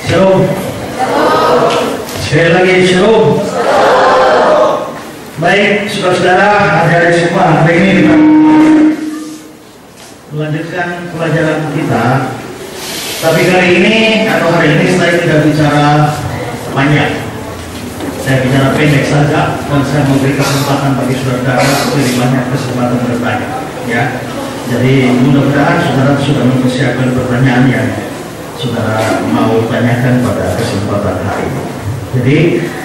Shalom. Sekali lagi shalom. Baik, saudara-saudara, adik-adik semua, hari ini kita melanjutkan pelajaran kita. Tapi kali ini atau hari ini saya tidak bicara panjang. Saya bicara pendek saja dan saya memberi kesempatan bagi saudara lebih banyak kesempatan bertanya. Ya, jadi mudah-mudahan saudara sudah mempersiapkan pertanyaan yang saudara mau tanyakan pada kesempatan hari ini. Jadi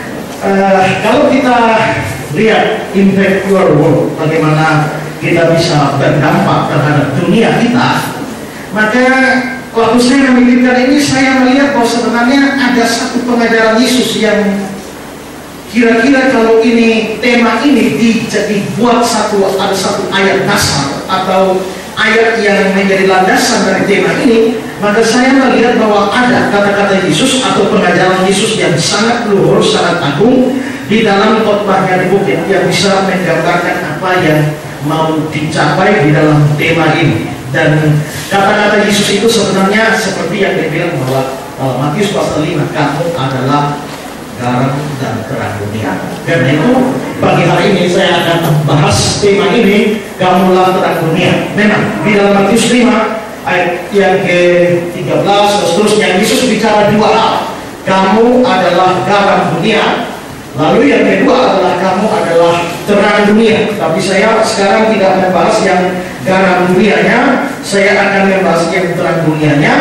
kalau kita lihat impact your world, bagaimana kita bisa berdampak terhadap dunia kita, maka waktu saya memikirkan ini, saya melihat bahwa sebenarnya ada satu pengajaran Yesus yang kira-kira kalau ini tema ini dibuat ada satu ayat dasar atau ayat yang menjadi landasan dari tema ini, maka saya melihat bahwa ada kata-kata Yesus atau pengajaran Yesus yang sangat luhur, sangat agung di dalam khotbahnya di bukit yang bisa menggambarkan apa yang mau dicapai di dalam tema ini. Dan kata-kata Yesus itu sebenarnya seperti yang dibilang bahwa Matius pasal 5, kamu adalah garam dan terang dunia. Karena itu pagi hari ini saya akan bahas tema ini, kamulah terang dunia. Memang di dalam Matius 5 ayat yang ke-13 dan seterusnya, Yesus bicara dua hal. Kamu adalah garam dunia, lalu yang kedua adalah kamu adalah terang dunia. Tapi saya sekarang tidak membahas yang garam dunianya, saya akan membahas yang terang dunianya.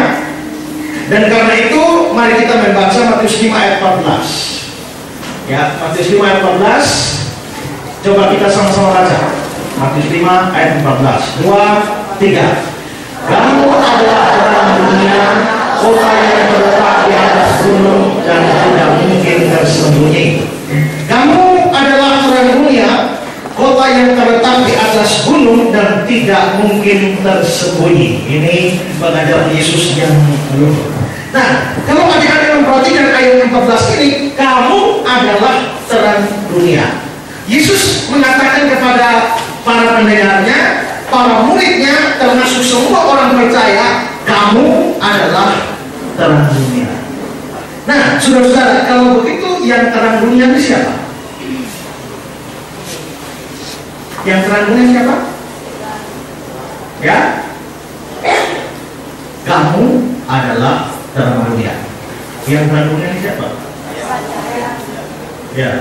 Dan karena itu mari kita membaca Matius 5 ayat 14. Ya, Matius 5 ayat 14. Coba kita sama-sama baca. Matius 5 ayat 14. 2, 3. Kamu adalah terang dunia, kota yang terletak di atas gunung dan tidak mungkin tersembunyi. Kamu adalah terang dunia, kota yang terletak di atas gunung dan tidak mungkin tersembunyi. Ini pengajaran Yesus yang luhur. Nah, kalau adik-adik memperhatikan ayat 14 ini, kamu adalah terang dunia. Yesus mengatakan kepada para pendengarnya, para muridnya, termasuk semua orang percaya, kamu adalah terang dunia. Nah, saudara-saudara, kalau begitu yang terang dunia ini siapa? Yang terang dunia siapa? Ya? Kamu adalah terang dunia. Yang terang dunia ini siapa? Ya.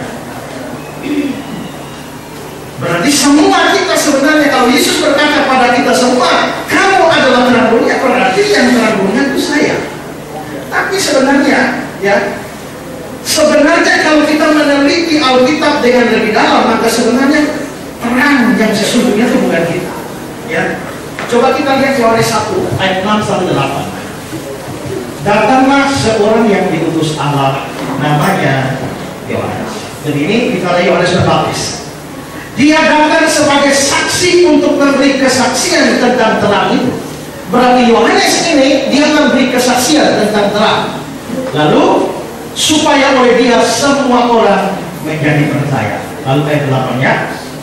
Berarti semua kita sebenarnya, kalau Yesus berkata pada kita semua, kamu adalah terang dunia, berarti yang terang dunia itu saya. Tapi sebenarnya, ya, sebenarnya kalau kita meneliti Alkitab dengan lebih dalam, maka sebenarnya terang yang sesungguhnya itu bukan kita. Ya, coba kita lihat Yohanes 1 ayat 6 sampai 8. Datanglah seorang yang diutus Allah, namanya Yohanes. Jadi ini kita lihat Yohanes Pembaptis. Dia datang sebagai saksi untuk memberi kesaksian tentang terang itu. Berarti Yohanes ini dia memberi kesaksian tentang terang. Lalu supaya oleh dia semua orang menjadi percaya. Lalu ayat 8-nya,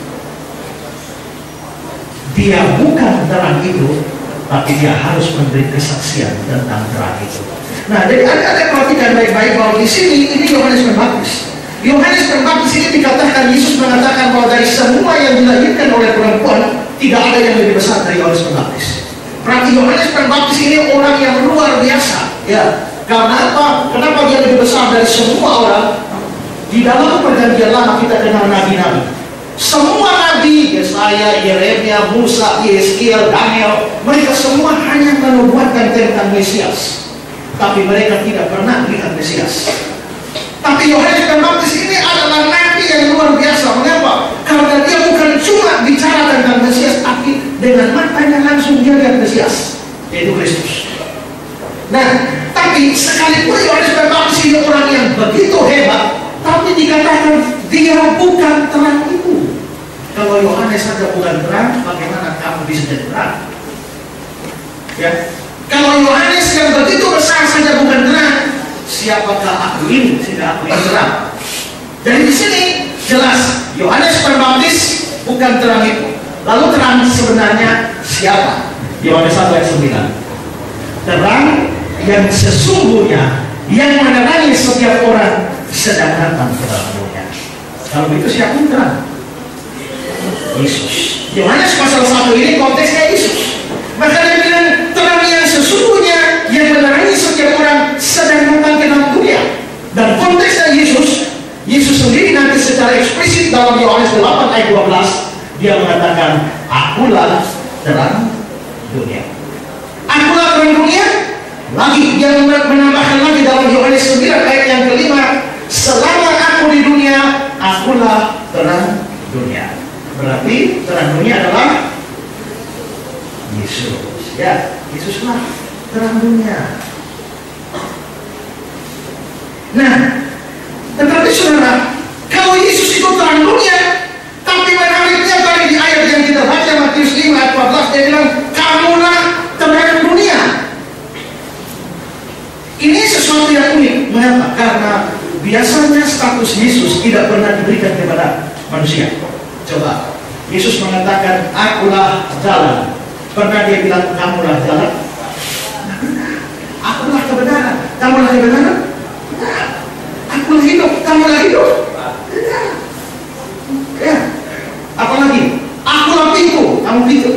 dia bukan terang itu, tapi dia harus memberi kesaksian tentang terang itu. Nah, jadi ada perhatikan baik-baik bahwa di sini ini Yohanes Pembaptis. Yohanes Pembaptis ini dikatakan, Yesus mengatakan bahwa dari semua yang dilahirkan oleh perempuan tidak ada yang lebih besar dari Yohanes Pembaptis. Berarti Yohanes Pembaptis ini orang yang luar biasa. Ya, karena apa? Kenapa dia lebih besar dari semua orang? Di dalam perjanjian lama kita kenal nabi-nabi. Semua nabi, Yesaya, Yeremia, Musa, Yeskiel, Daniel, mereka semua hanya menubuatkan tentang Mesias, tapi mereka tidak pernah melihat Mesias. Tapi Yohanes Pembaptis ini adalah nabi yang luar biasa. Mengapa? Karena dia bukan cuma bicara tentang Mesias, tapi dengan matanya langsung dia lihat Mesias, yaitu Kristus. Nah, tapi sekalipun Yohanes Pembaptis ini orang yang begitu hebat, tapi dikatakan dia bukan terang itu. Kalau Yohanes saja bukan terang, bagaimana kamu bisa jadi terang? Ya, kalau Yohanes yang begitu besar saja bukan terang, siapakah aku ini sehingga aku ini terang? Jadi di sini jelas Yohanes Pembaptis bukan terang itu. Lalu terang sebenarnya siapa? Yohanes 1 ayat 9. Terang yang sesungguhnya yang menerangi setiap orang sedang datang ke dalam dunia. Kalau begitu siapa yang terang? Yesus. Yohanes pasal 1 ini konteksnya Yesus. Maka dia bilang terang yang sesungguhnya yang menerangi setiap orang sedang datang ke dalam dunia. Dan konteksnya Yesus, Yesus sendiri nanti secara eksplisit dalam Yohanes 8 ayat 12 dia mengatakan, akulah terang dunia. Akulah terang dunia. Lagi dia menambahkan lagi dalam Yohanes 9 ayat yang kelima, selama aku di dunia, akulah terang dunia. Berarti terang dunia adalah Yesus. Ya, Yesuslah terang dunia. Nah, tetapi saudara, kalau Yesus itu terang dunia, tapi menariknya tadi di ayat yang kita baca Matius 5 ayat 14 dia bilang, kamulah terang dunia. Ini sesuatu yang unik. Mengapa? Karena biasanya status Yesus tidak pernah diberikan kepada manusia. Coba, Yesus mengatakan, akulah jalan. Pernah dia bilang, kamulah jalan? Akulah kebenaran. Kamulah kebenaran? Akulah hidup. Kamulah hidup? Ya. Apalagi? Akulah pintu. Kamu pintu?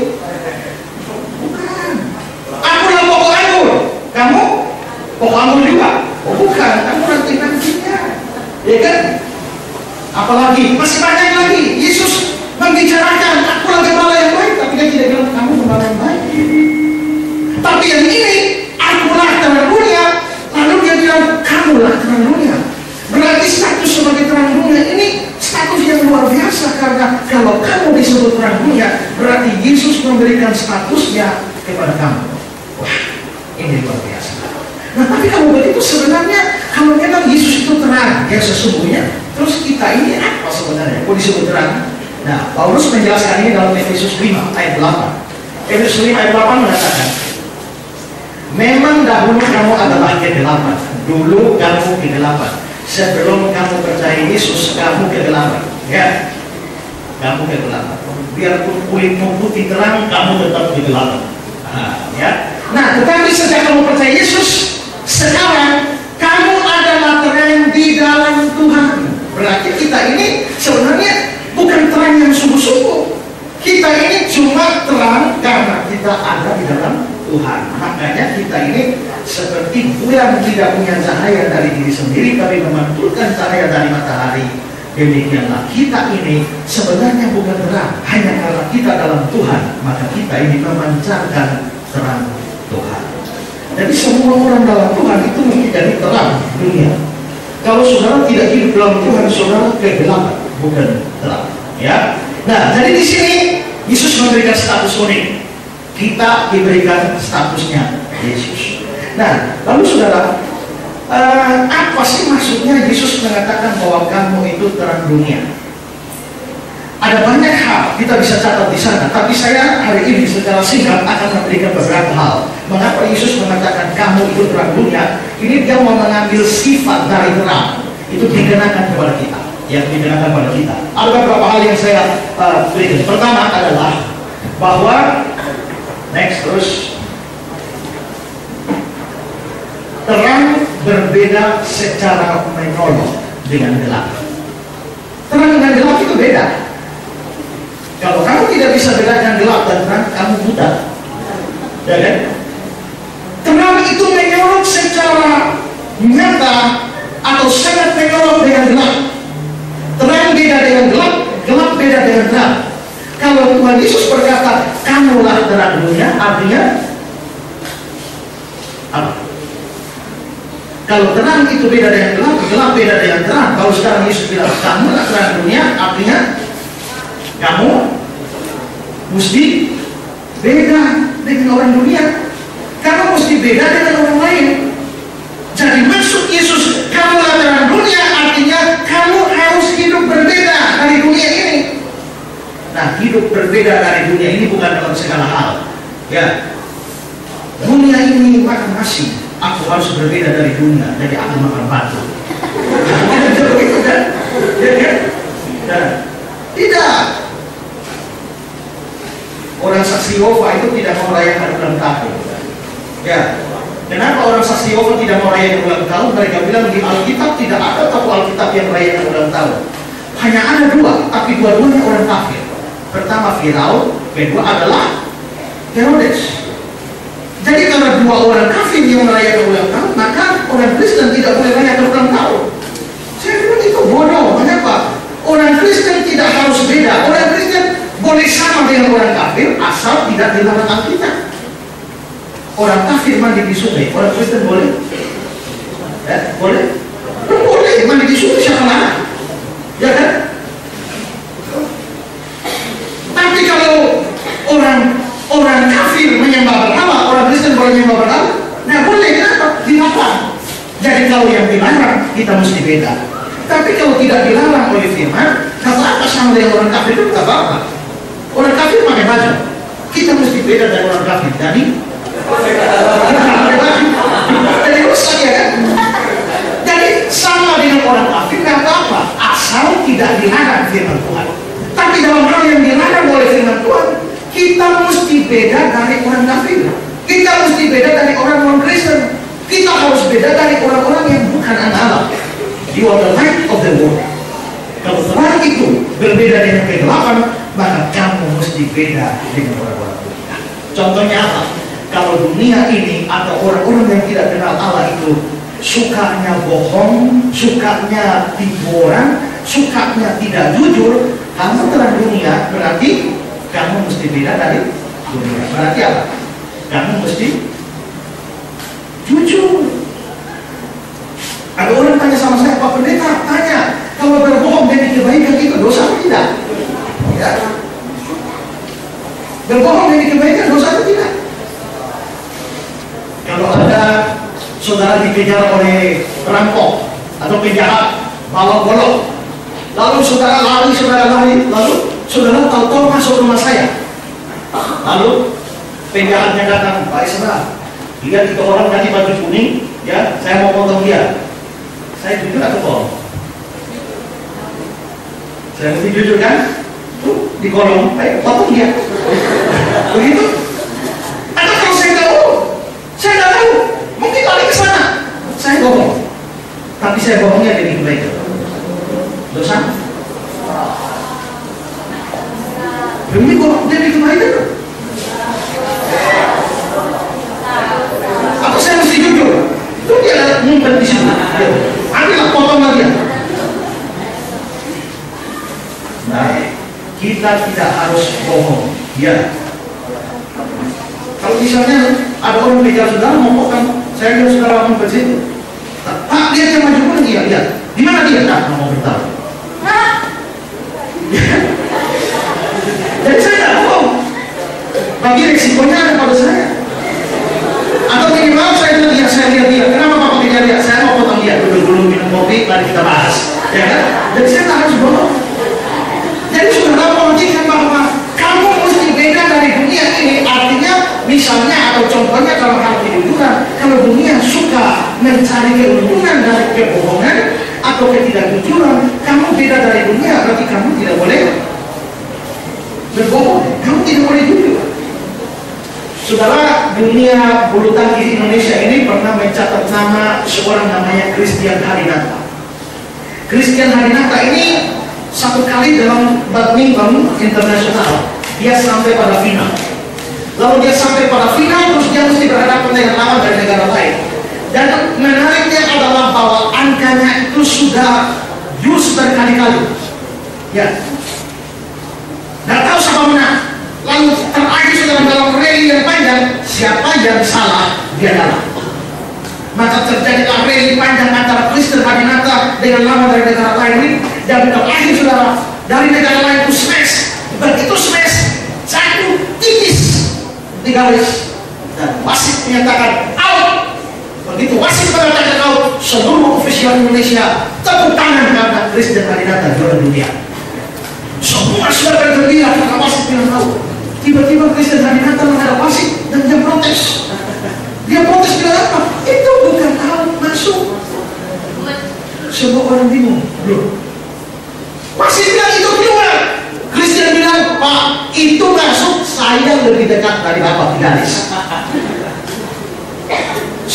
Bukan. Akulah pokok anggur. Kamu? Pokok anggur juga? Oh bukan. Kamu nanti-nantinya. Ya kan? Apalagi? Masih banyak lagi. Yesus membicarakan, akulah gembala yang baik. Tapi dia tidak bilang, kamu gembala yang baik. Tapi yang ini, akulah terang dunia. Lalu dia bilang, kamulah terang dunia. Berarti status sebagai terang dunia ini status yang luar biasa. Karena kalau kamu disebut terang dunia, berarti Yesus memberikan statusnya kepada kamu. Wah, ini luar biasa. Nah, tapi kalau begitu sebenarnya, kalau memang Yesus itu terang yang sesungguhnya, terus kita ini apa sebenarnya? Kok disebut terang? Nah, Paulus menjelaskan ini dalam Efesus 5 ayat 8. Efesus 5 ayat 8 mengatakan, memang dahulu kamu adalah kegelapan. Dulu kamu kegelapan. Sebelum kamu percaya Yesus, kamu kegelapan. Ya, kamu kegelapan. Biarpun kulitmu putih terang, kamu tetap kegelapan. Ya. Nah, tetapi sejak kamu percaya Yesus, sekarang kamu adalah terang di dalam Tuhan. Berarti kita ini sebenarnya bukan terang yang sungguh-sungguh. Kita ini cuma terang karena kita ada di dalam Tuhan. Makanya kita ini seperti bulan tidak punya cahaya dari diri sendiri, tapi memantulkan cahaya dari matahari. Demikianlah kita ini sebenarnya bukan terang, hanya karena kita dalam Tuhan, maka kita ini memancarkan terang Tuhan. Jadi semua orang dalam Tuhan itu menjadi terang dunia. Kalau saudara tidak hidup dalam Tuhan, saudara kegelapan, bukan terang. Ya. Nah, jadi di sini Yesus memberikan status unik. Kita diberikan statusnya Yesus. Nah, lalu saudara, apa sih maksudnya Yesus mengatakan bahwa kamu itu terang dunia? Ada banyak hal kita bisa catat di sana, tapi saya hari ini secara singkat akan memberikan beberapa hal. Mengapa Yesus mengatakan kamu itu terang dunia? Ini dia mau mengambil sifat dari terang, itu dikenakan kepada kita, yang dikenakan kepada kita. Ada beberapa hal yang saya berikan. Pertama adalah bahwa terus terang berbeda secara menolong dengan gelap. Terang dengan gelap itu beda. Kalau kamu tidak bisa bedakan gelap dan terang, kamu buta. Ya kan? Terang itu menyolok secara nyata atau sangat menyolok dengan gelap. Terang beda dengan gelap, gelap beda dengan terang. Kalau Tuhan Yesus berkata, kamulah terang dunia, artinya apa? Kalau terang itu beda dengan gelap, gelap beda dengan terang. Kalau sekarang Yesus bilang, kamulah terang dunia, artinya kamu mesti beda dengan orang dunia. Kamu mesti beda dengan orang lain. Jadi maksud Yesus, kamulah terang dunia, artinya kamu harus hidup berbeda dari dunia ini. Nah, hidup berbeda dari dunia ini bukan dalam segala hal. Ya, dunia ini makan nasi, aku harus berbeda dari dunia, jadi aku makan batu. Begitu kan? Ya kan? Nah, tidak. Orang saksi Yehova itu tidak merayakan ulang tahun. Ya, Kenapa orang saksi Yehova tidak merayakan ulang tahun? Mereka bilang di Alkitab tidak ada satu Alkitab yang merayakan ulang tahun. Hanya ada dua, tapi dua-duanya orang kafir. Pertama Firaun, kedua adalah Herodes. Jadi karena dua orang kafir yang merayakan ulang tahun, maka orang Kristen tidak boleh merayakan ulang tahun. Saya bilang itu bodoh. Mengapa? Orang Kristen tidak harus beda. Orang Kristen boleh sama dengan orang kafir asal tidak dilarang Alkitab. Orang kafir mandi di sungai, orang Kristen boleh? Ya, boleh? Boleh, mandi di sungai siapa larang? Ya kan? Tapi kalau orang kafir menyembah berhala, orang Kristen boleh menyembah berhala? Nah boleh, kenapa? Dilarang. Jadi kalau yang dilarang, kita mesti beda. Tapi kalau tidak dilarang oleh firman, kalau apa sama dengan orang kafir itu tak apa-apa. Orang kafir pakai baju, kita mesti beda dari orang kafir. Jadi rusak ya kan? Jadi sama dengan orang kafir nggak apa-apa, asal tidak dilarang firman Tuhan. Tapi dalam hal yang dilarang oleh firman Tuhan, kita mesti beda dari orang kafir. Kita mesti beda dari orang non-Kristen. Kita harus beda dari orang-orang yang bukan anak Allah. You are the light of the world. Kalau terang itu berbeda dengan kegelapan, maka kamu mesti beda dengan orang-orang dunia. Contohnya apa? Kalau dunia ini ada orang-orang yang tidak kenal Allah itu sukanya bohong, sukanya tipu orang, sukanya tidak jujur. Kamu terang dunia, berarti kamu mesti beda dari dunia. Berarti apa? Kamu mesti jujur. Ada orang tanya sama saya, Pak Pendeta, tanya, kalau berbohong demi kebaikan itu dosa atau tidak? Ya. Berbohong demi kebaikan dosa atau tidak? Kalau ada saudara dikejar oleh perampok atau penjahat bawa golok, lalu saudara lari, lalu saudara tahu-tahu masuk rumah saya, lalu penjahatnya datang, Pak Isra, lihat itu orang tadi baju kuning, ya, saya mau potong dia. Saya jujur atau bohong? Saya mesti jujur kan? Tuh, di kolom, ayo potong dia. Begitu? Atau kalau saya nggak tahu, mungkin lari ke sana. Saya bohong. Tapi saya bohongnya demi kebaikan. Dosa? Demi bohong demi kebaikan. Atau saya mesti jujur? Itu dia ngumpet di situ. Ambillah potonglah dia. Nah, kita tidak harus bohong. Ya. Kalau misalnya ada orang kejar saudara mau potong, saya lihat saudara mau begitu. Pak, dia yang maju pun dia lihat. Di mana dia? Nah, mau bertahu. Jadi saya tidak bohong. Bagi resikonya ada pada saya. Atau minimal saya lihat dia. Kenapa Bapak kejar dia? Saya mau potong dia. Dulu minum kopi, mari kita bahas. Ya kan? Jadi saya tak harus bohong. Jadi saudara mengertikan bahwa kamu mesti beda dari dunia ini. Artinya misalnya atau contohnya kalau hal kejujuran, kalau dunia suka mencari keuntungan dari kebohongan atau ketidakjujuran, kamu beda dari dunia, berarti kamu tidak boleh berbohong. Kamu tidak boleh jujur. Saudara, dunia bulu tangkis Indonesia ini pernah mencatat nama seorang namanya Christian Hadinata. Christian Hadinata ini satu kali dalam badminton internasional dia sampai pada final. Lalu dia sampai pada final, terus dia mesti berhadapan dengan lawan dari negara lain. Dan menariknya adalah bahwa angkanya itu sudah just berkali-kali. Ya, nggak tahu siapa menang. Lalu terakhir sudah dalam rally yang panjang, siapa yang salah dia kalah. Maka terjadilah rally panjang antara Christian Hadinata dengan lawan dari negara lain ini. Dan terakhir saudara, dari negara lain itu smash. Begitu smash, jatuh tipis di garis. Dan wasit menyatakan out. Begitu wasit mengatakan out, seluruh ofisial Indonesia tepuk tangan karena Christian Hadinata juara dunia. Semua sudah bergembira karena wasit bilang out. Tiba-tiba Christian Hadinata menghadap wasit dan dia protes. Dia protes bilang apa? Itu bukan out, masuk. Semua orang bingung. Loh, wasit bilang itu keluar. Christian bilang, Pak, itu masuk. Saya lebih dekat dari Bapak di garis.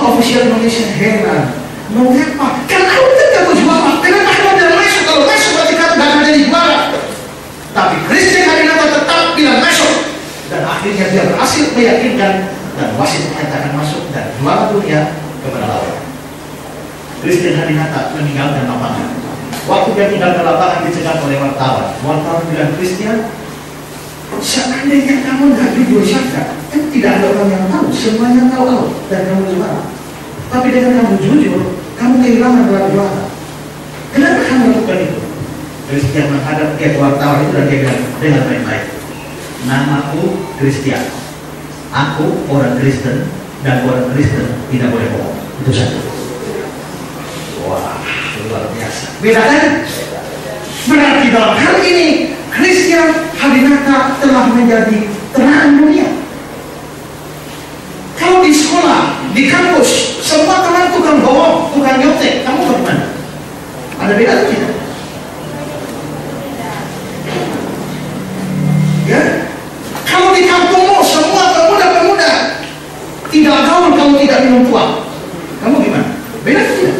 semua ofisial Indonesia heran. Mengapa? Karena kamu tidak tahu juara. Kenapa kamu tidak masuk? Kalau masuk berarti kamu tidak akan jadi juara. Tapi Kristen Hadinata tetap bilang masuk. Dan akhirnya dia berhasil meyakinkan dan wasit menyatakan masuk dan juara dunia kepada lawan. Kristen Hadinata meninggalkan lapangan. Waktu dia tinggal ke lapangan dicegat oleh wartawan. Wartawan bilang, Kristen, seandainya kamu tidak jujur saja, kan tidak ada orang yang tahu, semuanya tahu dan kamu juara. Tapi dengan kamu jujur, kamu kehilangan gelar juara. Kenapa kamu lakukan itu? Kristen menghadap ke wartawan itu dan dia bilang dengan baik-baik, namaku Kristen, aku orang Kristen dan orang Kristen tidak boleh bohong. Itu saja. Wah, luar biasa. Beda kan? Berarti dalam hal ini Kristen Hadinata telah menjadi terang dunia. Kalau di sekolah, di kampus, semua teman tukang bohong, tukang nyontek, kamu bagaimana? Ada beda atau tidak? Ya? Kalau di kampungmu, semua pemuda-pemuda tidak gaul kalau tidak minum tuak, kamu gimana? Beda atau tidak?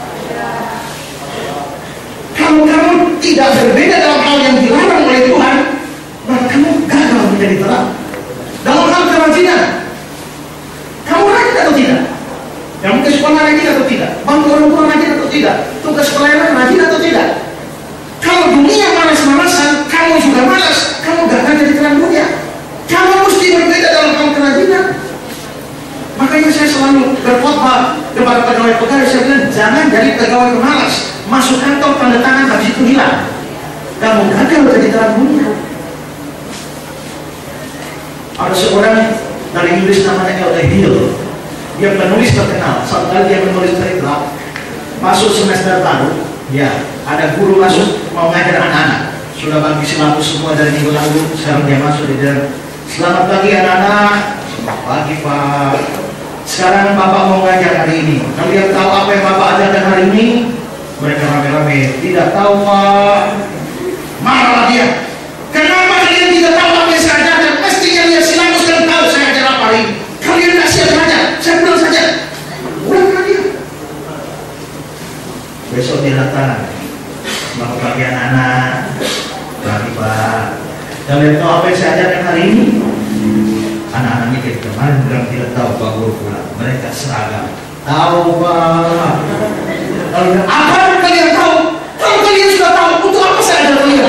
Kalau kamu tidak berbeda dalam hal yang dilarang oleh Tuhan, maka kamu gagal menjadi terang. Dalam hal kerajinan, kamu rajin atau tidak? Kamu ke sekolah rajin atau tidak? Bantu orang tua rajin atau tidak? Tugas pelayanan rajin atau tidak? Kalau dunia malas-malasan, kamu juga malas, kamu gagal jadi terang dunia. Kamu mesti berbeda dalam hal kerajinan. Makanya saya selalu berkhotbah kepada pegawai-pegawai, saya bilang, jangan jadi pegawai pemalas. Masuk kantor tanda tangan habis itu hilang. Kamu gagal jadi terang dunia. Ada seorang dari Inggris namanya L.A. Hill. Dia penulis terkenal. Suatu kali dia menulis cerita, masuk semester baru, ya ada guru masuk mau ngajar anak-anak. Sudah bagi silabus semua dari minggu lalu. Sekarang dia masuk di dalam. Selamat pagi anak-anak. Selamat pagi Pak. Sekarang Bapak mau ngajar hari ini. Kalian tahu apa yang Bapak ajarkan hari ini? Mereka rame-rame, tidak tahu Pak. Marah dia. Kenapa kalian tidak tahu apa yang saya ajarkan? Mestinya lihat silabus dan tahu saya ajar apa hari ini. Kalian tidak siap belajar, saya pulang saja. Pulang dia. Besok dia datang. Selamat pagi anak-anak. Pagi Pak. Kalian tahu apa yang saya ajarkan hari ini? Anak-anak mikir kemarin bilang tidak tahu Pak Guru pulang. Mereka seragam. Tahu Pak. Apa yang kalian tahu? Kalau kalian sudah tahu, untuk apa saya ajar kalian?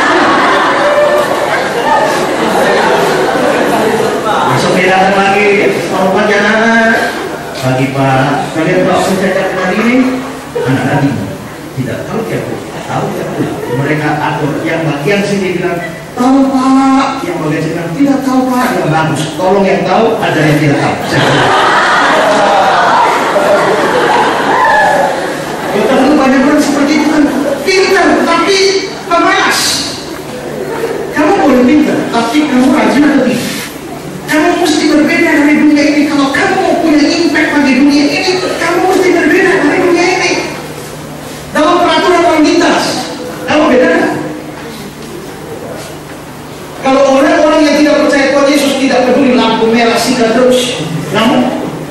Besok dia datang lagi. Selamat pagi anak-anak. Pagi Pak. Kalian tahu apa yang saya ajarkan hari ini? Anak-anak ini tidak tahu dia pun. Tahu dia pun. Mereka atur. Yang bagian sini bilang tahu Pak. Yang bagian sini bilang tidak tahu Pak. Yang bagus. Tolong yang tahu, ada yang tidak tahu. Kita perlu banyak orang seperti itu kan, pintar tapi pemalas. Kamu boleh pintar, tapi kamu rajin atau tidak? Kamu mesti berbeda dari dunia ini. Kalau kamu mau punya impact bagi dunia ini, kamu mesti berbeda dari dunia ini. Dalam peraturan lalu lintas, kamu beda kan? Kalau orang-orang yang tidak percaya Tuhan Yesus tidak peduli lampu merah sikat terus, kamu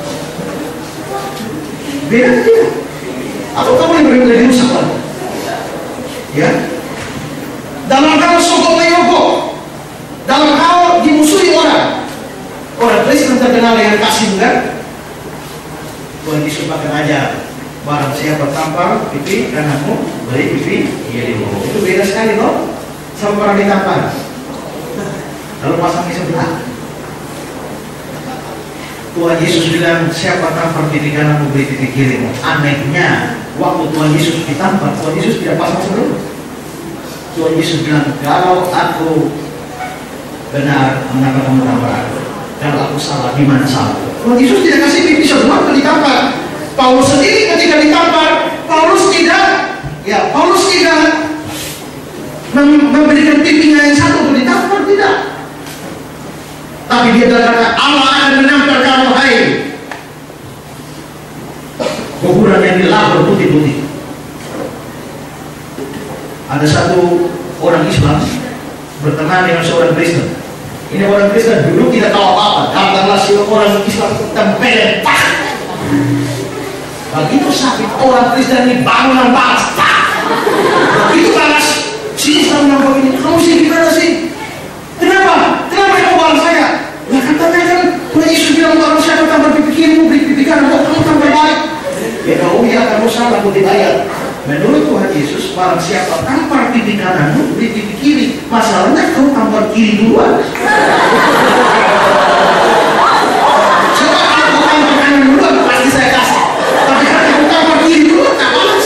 beda tidak? Atau kamu yang berbeda rusak lagi? Ya? Dalam hal sogok menyogok, dalam hal dimusuhi orang Kristen terkenal dengan kasih bukan? Tuhan Yesus bahkan aja, barang siapa tampar pipi kananmu, beri pipi kirimu. Itu beda sekali loh, sama orang ditampar. Lalu pasang di sebelah. Tuhan Yesus bilang, siapa tampar pipi kananmu, beri pipi kirimu. Anehnya, waktu Tuhan Yesus ditampar, Tuhan Yesus tidak pasang sebelah. Tuhan Yesus bilang, kalau aku benar, mengapa kamu tampar aku? Kalau aku salah, di mana salah? Tuhan Yesus tidak kasih pipi sebelah untuk ditampar. Paulus sendiri ketika ditampar, Paulus tidak memberikan pipinya yang satu untuk ditampar, tidak. Tapi dia berkata, Allah akan menampar kamu, hai kuburan yang dilabur putih-putih. Ada satu orang Islam berteman dengan seorang Kristen. Ini orang Kristen dulu tidak tahu apa-apa. Datanglah si orang Islam tempel, pak, Begitu sakit, orang Kristen ini bangun balas. Begitu balas, si Islam yang begini, kamu sih gimana sih? Kenapa? Kenapa kamu balas saya? Ya katanya kan, Tuhan Yesus bilang barang siapa tanpa pikirmu, beri pikiran untuk kamu tanpa baik. Ya kau ya kamu salah kutip ayat. Menurut Tuhan Yesus, barang siapa tampar pipi kananmu, beri pipi kiri. Masalahnya kau tampar kiri duluan. Coba kalau kau tampar kanan duluan, pasti saya kasih. Tapi kalau kau tampar kiri duluan, tak malas.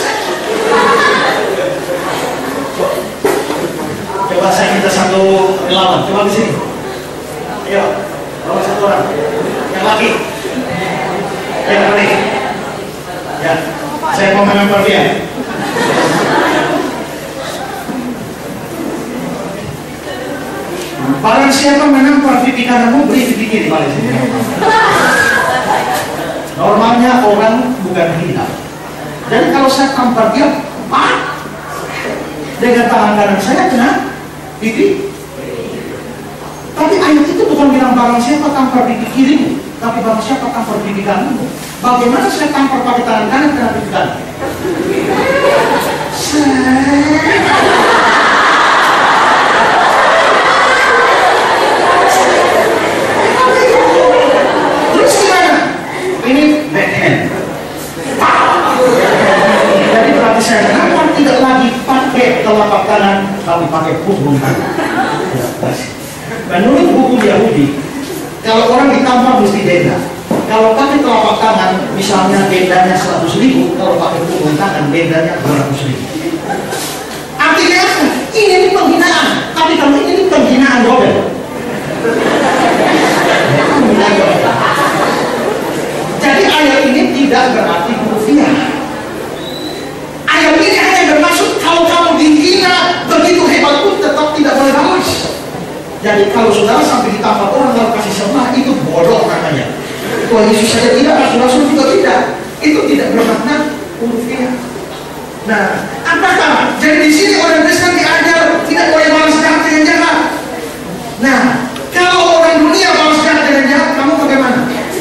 Coba saya minta satu relawan, coba di sini. Ayo, bawa satu orang. Yang laki, yang laki. Ya, saya mau menempel dia. Barang siapa menampar pipi kananmu, beri pipi kiri balik sini. Normalnya orang bukan gila. Dan kalau saya tampar dia, pak, dengan tangan kanan saya kena pipi. Tapi ayat itu bukan bilang barang siapa tampar pipi kirimu, tapi barang siapa tampar pipi kananmu. Bagaimana saya tampar pakai tangan kanan kena pipi kanan? Terus gimana? Ini backhand. Jadi berarti saya tampar tidak lagi pakai telapak kanan, tapi pakai punggung kanan. Menurut hukum Yahudi, kalau orang ditampar mesti denda. Kalau pakai telapak tangan, misalnya dendanya 100.000, kalau pakai punggung tangan, dendanya 200.000. Artinya apa? Ini penghinaan. Tapi kalau ini penghinaan dobel. Jadi ayat ini tidak berarti rupiah. Ayat ini hanya bermaksud kalau kamu dihina begitu hebat pun tetap tidak boleh balas. Jadi kalau saudara sampai ditampar orang lalu kasih sebelah, itu bodoh namanya. Tuhan Yesus saja tidak, Rasul juga tidak. Itu tidak bermakna rupiah. Nah, apakah? Jadi di sini orang Kristen diajar tidak boleh balas jahat dengan jahat. Nah, kalau orang dunia balas jahat dengan jahat, kamu bagaimana?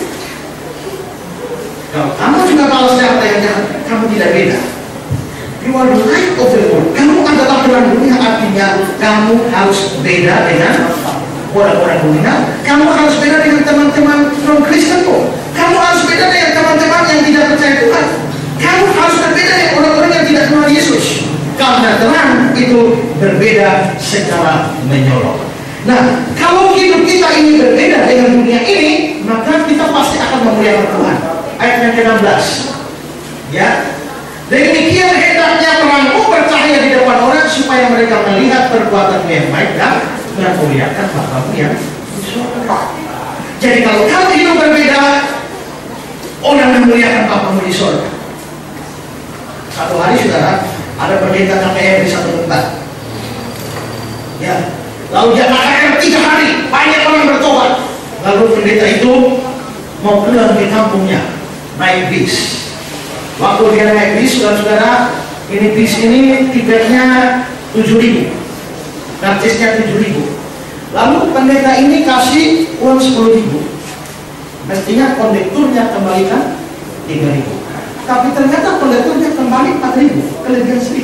Kalau kamu juga balas jahat dengan jahat, kamu tidak beda. You are the light of the world. Kamu adalah orang dunia, artinya kamu harus beda dengan orang-orang dunia. Kamu harus beda dengan teman-teman non-Kristen. Kamu harus beda dengan teman-teman yang tidak percaya Tuhan. Kamu harus berbeda dengan orang-orang yang tidak kenal Yesus. Karena terang itu berbeda secara menyorot. Nah, kalau hidup kita ini berbeda dengan dunia ini, maka kita pasti akan memuliakan Tuhan. Ayat yang ke-16. Ya. Demikian hendaknya terangmu bercahaya di depan orang supaya mereka melihat perbuatanmu yang baik dan memuliakan Bapamu yang di surga. Jadi kalau kamu hidup berbeda, orang memuliakan Bapamu di surga. Satu hari saudara, ada pendeta KPR di satu tempat. Ya, lalu dia KPR 3 hari, banyak orang bertobat. Lalu pendeta itu mau pulang ke kampungnya, naik bis. Waktu dia naik bis, saudara-saudara, ini bis ini tiketnya 7.000, karcisnya 7.000. Lalu pendeta ini kasih uang 10.000. Mestinya kondekturnya kembalikan 3.000. Tapi ternyata kondekturnya kembali 4.000, kelebihan 1.000.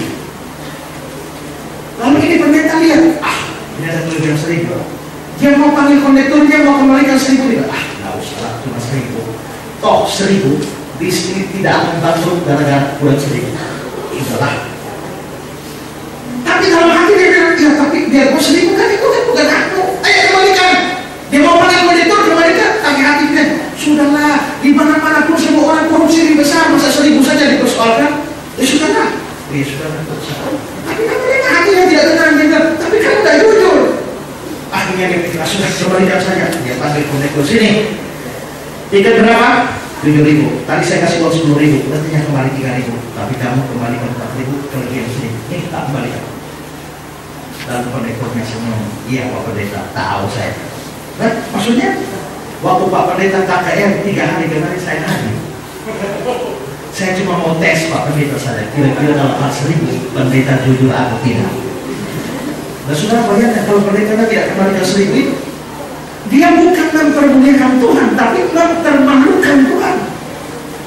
Lalu ini pendeta lihat, ini ada kelebihan 1.000. Dia mau panggil kondekturnya, mau kembalikan 1.000 tidak? Nggak usah, cuma 1.000. Toh 1.000. Bis ini tidak akan bangkrut gara-gara bulan 1.000. Itulah. Tapi dalam hati dia bilang, ya tapi biar gue 1.000 kan itu kan bukan aku. Ayo kembalikan. Dia mau panggil kondektur, kembalikan. Tapi hati dia, sudahlah. Di mana-mana pun semua orang korupsi lebih besar, masa 1.000 saja dipersoalkan. Ya sudahlah. Ya sudahlah. Tapi mereka hatinya tidak tenang. Dia bilang, tapi kamu tidak jujur. Akhirnya dia pikir, sudah kembalikan saja. Dia panggil kondektur sini. Tiket berapa? 7.000. Tadi saya kasih uang 10.000, nantinya kembali 3.000. Tapi kamu kembalikan 4.000, kelebihan sini. Ini tak kembalikan. Lalu kondekturnya semua, iya Pak Pendeta, tahu saya. Nah, maksudnya, waktu Pak Pendeta KKR 3 hari kemarin saya hadir. Saya cuma mau tes Pak Pendeta saya, kira-kira dalam hal 1.000, Pendeta jujur atau tidak. Nah, sudah bayangkan kalau pendeta tidak kembalikan 1.000, dia bukan mempermuliakan Tuhan, tapi mempermalukan Tuhan.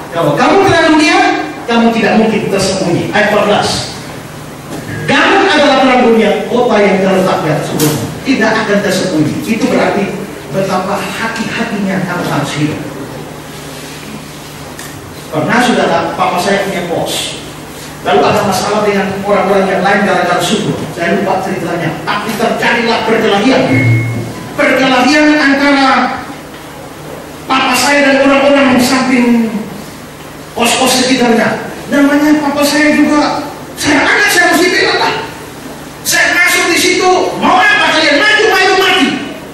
Kalau kamu terang dunia, kamu tidak mungkin tersembunyi. Ayat 14. Kamu adalah terang dunia, kota yang terletak di atas gunung, tidak akan tersembunyi. Itu berarti betapa hati-hatinya kamu harus hidup. Pernah saudara, papa saya punya pos. Lalu ada masalah dengan orang-orang yang lain gara-gara subur. Saya lupa ceritanya. Tapi terjadilah perkelahian. Perkelahian antara papa saya dan orang-orang yang samping pos-pos sekitarnya. Namanya papa saya juga. Saya mesti bilang lah. Saya masuk di situ. Mau apa kalian? Maju, mati.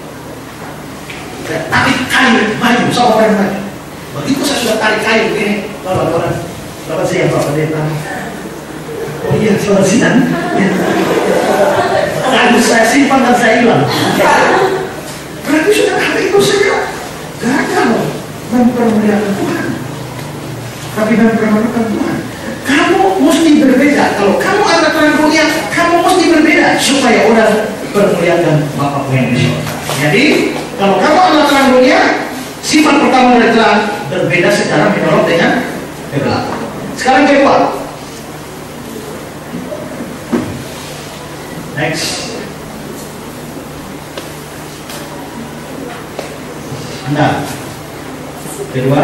Saya tarik kayu, maju. Sama orang maju. Begitu saya sudah tarik kayu begini. Orang-orang. Bapak saya Pak Pendeta. Oh iya, selamat siang. Lalu saya simpan dan saya hilang. Berarti sudah hari itu saya gagal mempermuliakan Tuhan. Tapi mempermuliakan Tuhan. Kamu mesti berbeda. Kalau kamu ada terang dunia, kamu mesti berbeda supaya orang permuliakan Bapa yang di surga. Jadi, kalau kamu adalah terang dunia, sifat pertama dari terang berbeda secara menolak dengan kegelapan. Sekarang kedua. Next. Anda. Kedua.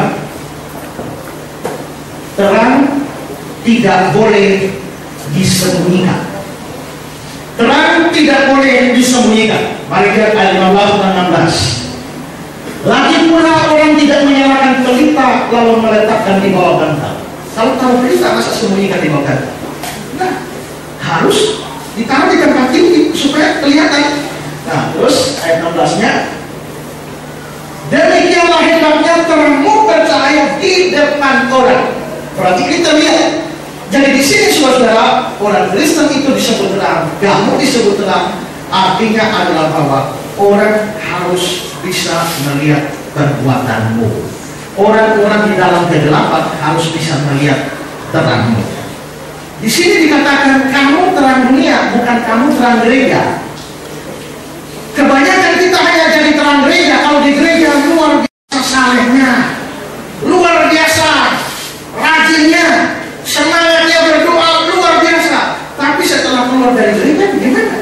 Terang tidak boleh disembunyikan. Terang tidak boleh disembunyikan. Mari lihat ayat 15 dan 16. Lagi pula orang tidak menyalakan pelita lalu meletakkan di bawah bantal. Kalau tahu pelita masa sembunyikan di bawah bantal? Nah, harus ditaruh di tempat tinggi supaya kelihatan. Nah, terus ayat 16-nya, demikianlah hendaknya terangmu bercahaya di depan orang. Berarti kita lihat. Jadi di sini saudara, orang Kristen itu disebut terang, kamu disebut terang, artinya adalah bahwa orang harus bisa melihat perbuatanmu. Orang-orang di dalam kegelapan harus bisa melihat terangmu. Di sini dikatakan kamu terang dunia, bukan kamu terang gereja. Kebanyakan kita hanya jadi terang gereja. Kalau di gereja luar biasa salehnya, luar biasa rajinnya, semangatnya berdoa luar biasa. Tapi setelah keluar dari gereja, gimana?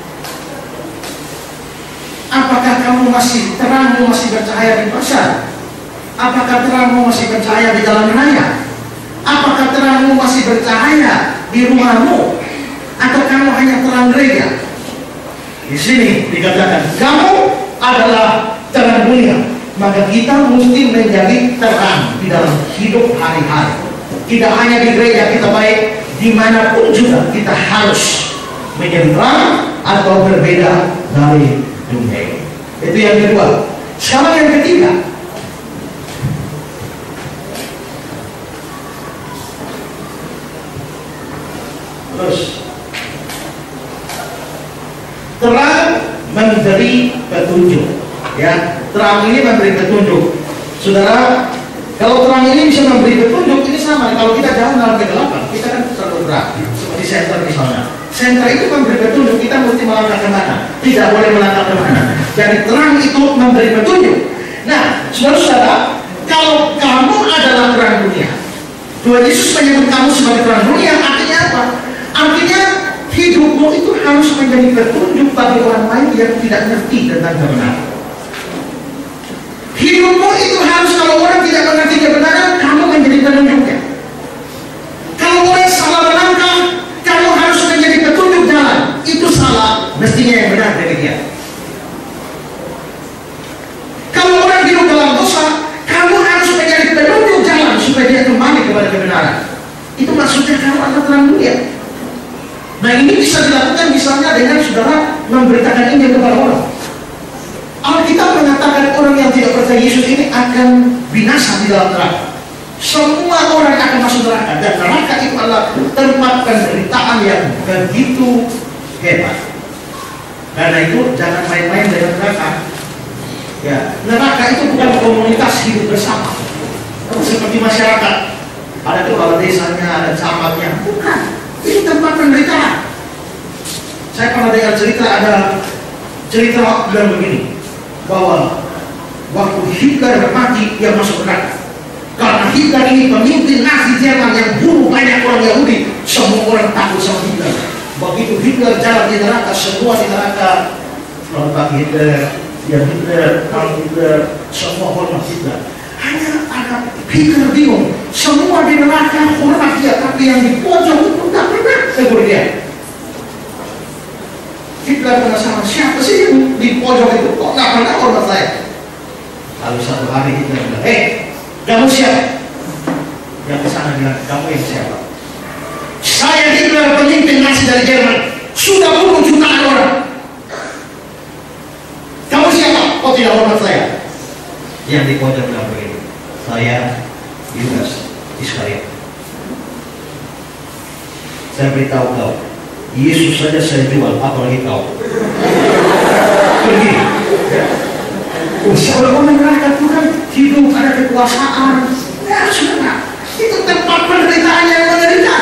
Apakah kamu masih terangmu masih bercahaya di pasar? Apakah terangmu masih bercahaya di jalan raya? Apakah terangmu masih bercahaya di rumahmu? Atau kamu hanya terang gereja? Di sini dikatakan kamu adalah terang dunia, maka kita mesti menjadi terang di dalam hidup hari-hari. Tidak hanya di gereja kita baik, dimanapun juga kita harus menjadi terang atau berbeda dari dunia ini. Itu yang kedua. Sekarang yang ketiga. Terus terang memberi petunjuk, ya. Terang ini memberi petunjuk. Saudara, kalau terang ini bisa memberi petunjuk, ini sama. Kalau kita jalan dalam kegelapan, kita kan terlalu berat. Seperti senter misalnya. Senter itu memberi petunjuk, kita mesti melangkah kemana. Tidak boleh melangkah kemana. Jadi terang itu memberi petunjuk. Nah, saudara-saudara, kalau kamu adalah terang dunia, Tuhan Yesus menyebut kamu sebagai terang dunia, artinya apa? Artinya hidupmu itu harus menjadi petunjuk bagi orang lain yang tidak ngerti tentang kebenaran. Hidupmu itu harus, kalau orang tidak mengerti kebenaran, kamu menjadi penunjuknya. Kalau orang salah melangkah, kamu harus menjadi petunjuk jalan. Itu salah, mestinya yang benar dari dia. Kalau orang hidup dalam dosa, kamu harus menjadi penunjuk jalan supaya dia kembali kepada kebenaran. Itu maksudnya kamu adalah terang dunia. Nah, ini bisa dilakukan misalnya dengan saudara memberitakan Injil kepada orang. Alkitab mengatakan orang yang tidak percaya Yesus ini akan binasa di dalam neraka. Semua orang akan masuk neraka, dan neraka itu adalah tempat penderitaan yang begitu hebat. Karena itu jangan main-main dengan neraka. Ya, neraka itu bukan komunitas hidup bersama seperti masyarakat. Ada kepala desanya, ada camatnya, bukan. Ini tempat penderitaan. Saya pernah dengar cerita bilang begini, bahwa waktu Hitler mati, dia masuk neraka. Karena Hitler ini pemimpin di neraka, semua di neraka. Hormat Hitler, Hitler, Karl Hitler, semua hormat Hitler. Hanya ada Hitler bingung, semua di neraka hormat dia, tapi yang di pojok itu tidak pernah tegur dia. Hitler penasaran, siapa sih yang di pojok itu kok nggak pernah hormat saya? Lalu satu hari Hitler bilang, kamu siapa? Yang ke sana bilang, kamu yang siapa? Saya Hitler, pemimpin Nazi dari Jerman, sudah bunuh jutaan orang. Kamu siapa? Kok tidak hormat saya? Yang di pojok bilang begini, saya Yudas Iskariot. Saya beritahu kau, Yesus saja saya jual, apalagi kau. Pergi. Seolah-olah neraka itu kan hidup ada kekuasaan. Ya sudah, itu tempat penderitaan yang mengerikan.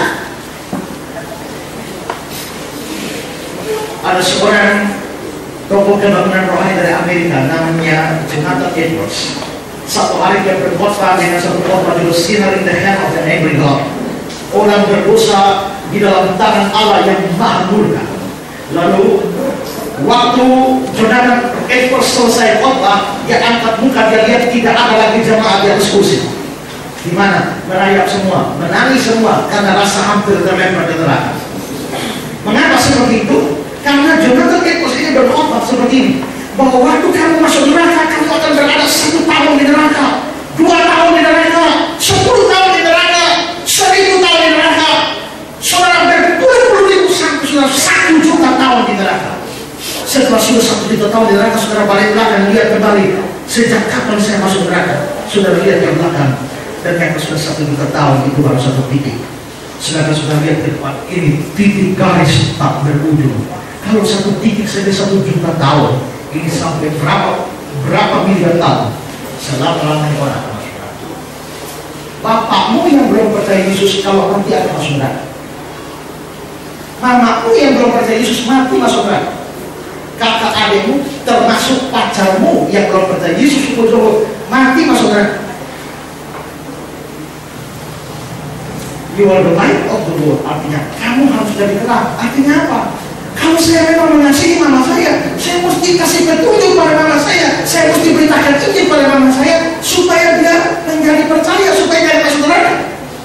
Ada seorang tokoh kebangunan rohani dari Amerika namanya Jonathan Edwards. Satu hari dia berkhotbah dengan satu khotbah judul Sinner in the Hand of the Angry God. Orang berdosa di dalam tangan Allah yang maha murka. Lalu waktu Jonathan Edwards selesai khotbah, dia angkat muka, dia lihat tidak ada lagi jemaat di atas kursi. Di mana? Merayap semua, menangis semua karena rasa hampir terlempar di neraka. Mengapa seperti itu? Karena Jonathan Edwards ini berkhotbah seperti ini, bahwa waktu kamu masuk neraka, kamu akan berada 1 tahun di neraka, 2 tahun di neraka, 10 tahun di neraka, 1000 tahun di neraka. Saudara berpuluh-puluh ribu sampai sudah 1 juta tahun di neraka. Setelah sudah 1 juta tahun di neraka, saudara balik belakang lihat kembali, sejak kapan saya masuk neraka? Saudara lihat yang belakang, dan yang sudah 1 juta tahun itu baru 1 titik. Sedangkan saudara lihat ke depan, ini titik garis tak berujung. Kalau 1 titik saja 1 juta tahun, ini sampai berapa miliar tahun? Selama-lamanya orang akan masuk neraka. Bapakmu yang belum percaya Yesus kalau nanti akan masuk neraka. Mamamu yang belum percaya Yesus mati masuk neraka. Kakak adikmu termasuk pacarmu yang belum percaya Yesus mati masuk neraka. You are the light of the world. Artinya kamu harus jadi terang. Artinya apa? Kalau saya memang mengasihi mama saya mesti kasih petunjuk pada mama saya mesti beritakan Injil pada mama saya supaya dia menjadi percaya, supaya dia masuk neraka.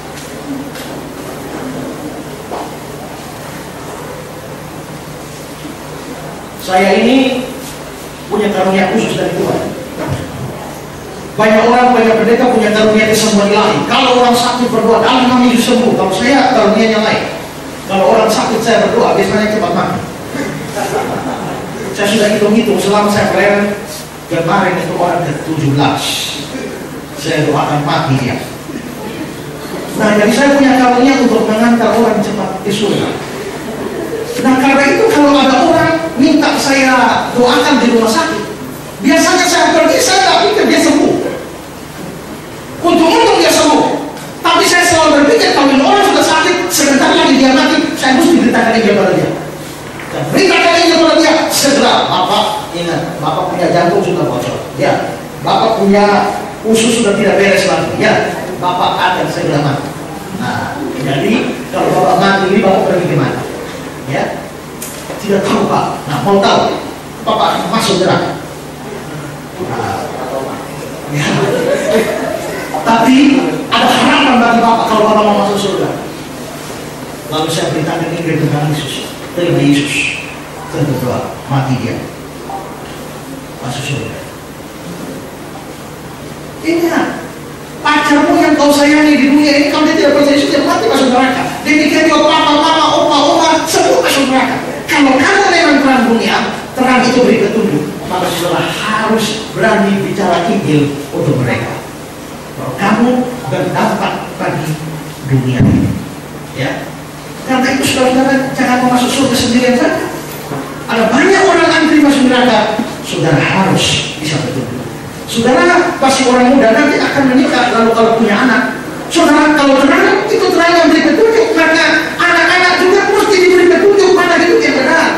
Saya ini punya karunia khusus dari Tuhan. Banyak orang, banyak pendeta punya karunia kesembuhan ilahi. Kalau orang sakit berdoa, dalam nama Yesus sembuh. Kalau saya karunianya lain. Kalau orang sakit saya berdoa, biasanya cepat mati. Saya sudah hitung-hitung selama saya pelayanan kemarin itu orang ke-17. Saya doakan mati dia. Nah, jadi saya punya karunia untuk mengantar orang cepat ke surga. Nah, karena itu kalau ada orang minta saya doakan di rumah sakit, biasanya saya pergi, saya tak pikir dia sembuh. Untung-untung dia sembuh. Tapi saya selalu berpikir kalau orang sudah sakit, sebentar lagi dia mati, saya mesti beritakan Injil pada dia. Dan beritakan Injil pada dia, segera. Bapak ingat, Bapak punya jantung sudah bocor. Ya, Bapak punya usus sudah tidak beres lagi. Ya, Bapak akan segera mati. Nah, jadi kalau Bapak mati ini, Bapak pergi ke mana? Ya, tidak tahu Pak. Nah, mau tahu Bapak masuk neraka. Ya. Tapi ada harapan bagi Bapak kalau Bapak mau masuk surga. Lalu saya beritakan ini tentang Yesus. Terima Yesus. Saya berdoa, mati dia, masuk surga. Ingat, pacarmu yang kau sayangi di dunia ini, kalau dia tidak percaya Yesus, dia mati masuk neraka. Demikian juga papa, mama, opa, oma, semua masuk neraka. Kalau kamu memang terang dunia, terang itu beri petunjuk, maka saudara harus berani bicara Injil untuk mereka. Kalau kamu berdampak bagi dunia ini, ya. Karena itu saudara jangan mau masuk surga sendirian saja. Ada banyak orang antri masuk neraka. Saudara harus bisa petunjuk. Saudara pasti orang muda nanti akan menikah, lalu kalau punya anak, saudara kalau terang itu terang yang beri petunjuk, maka anak-anak juga mesti diberi petunjuk pada hidup yang benar.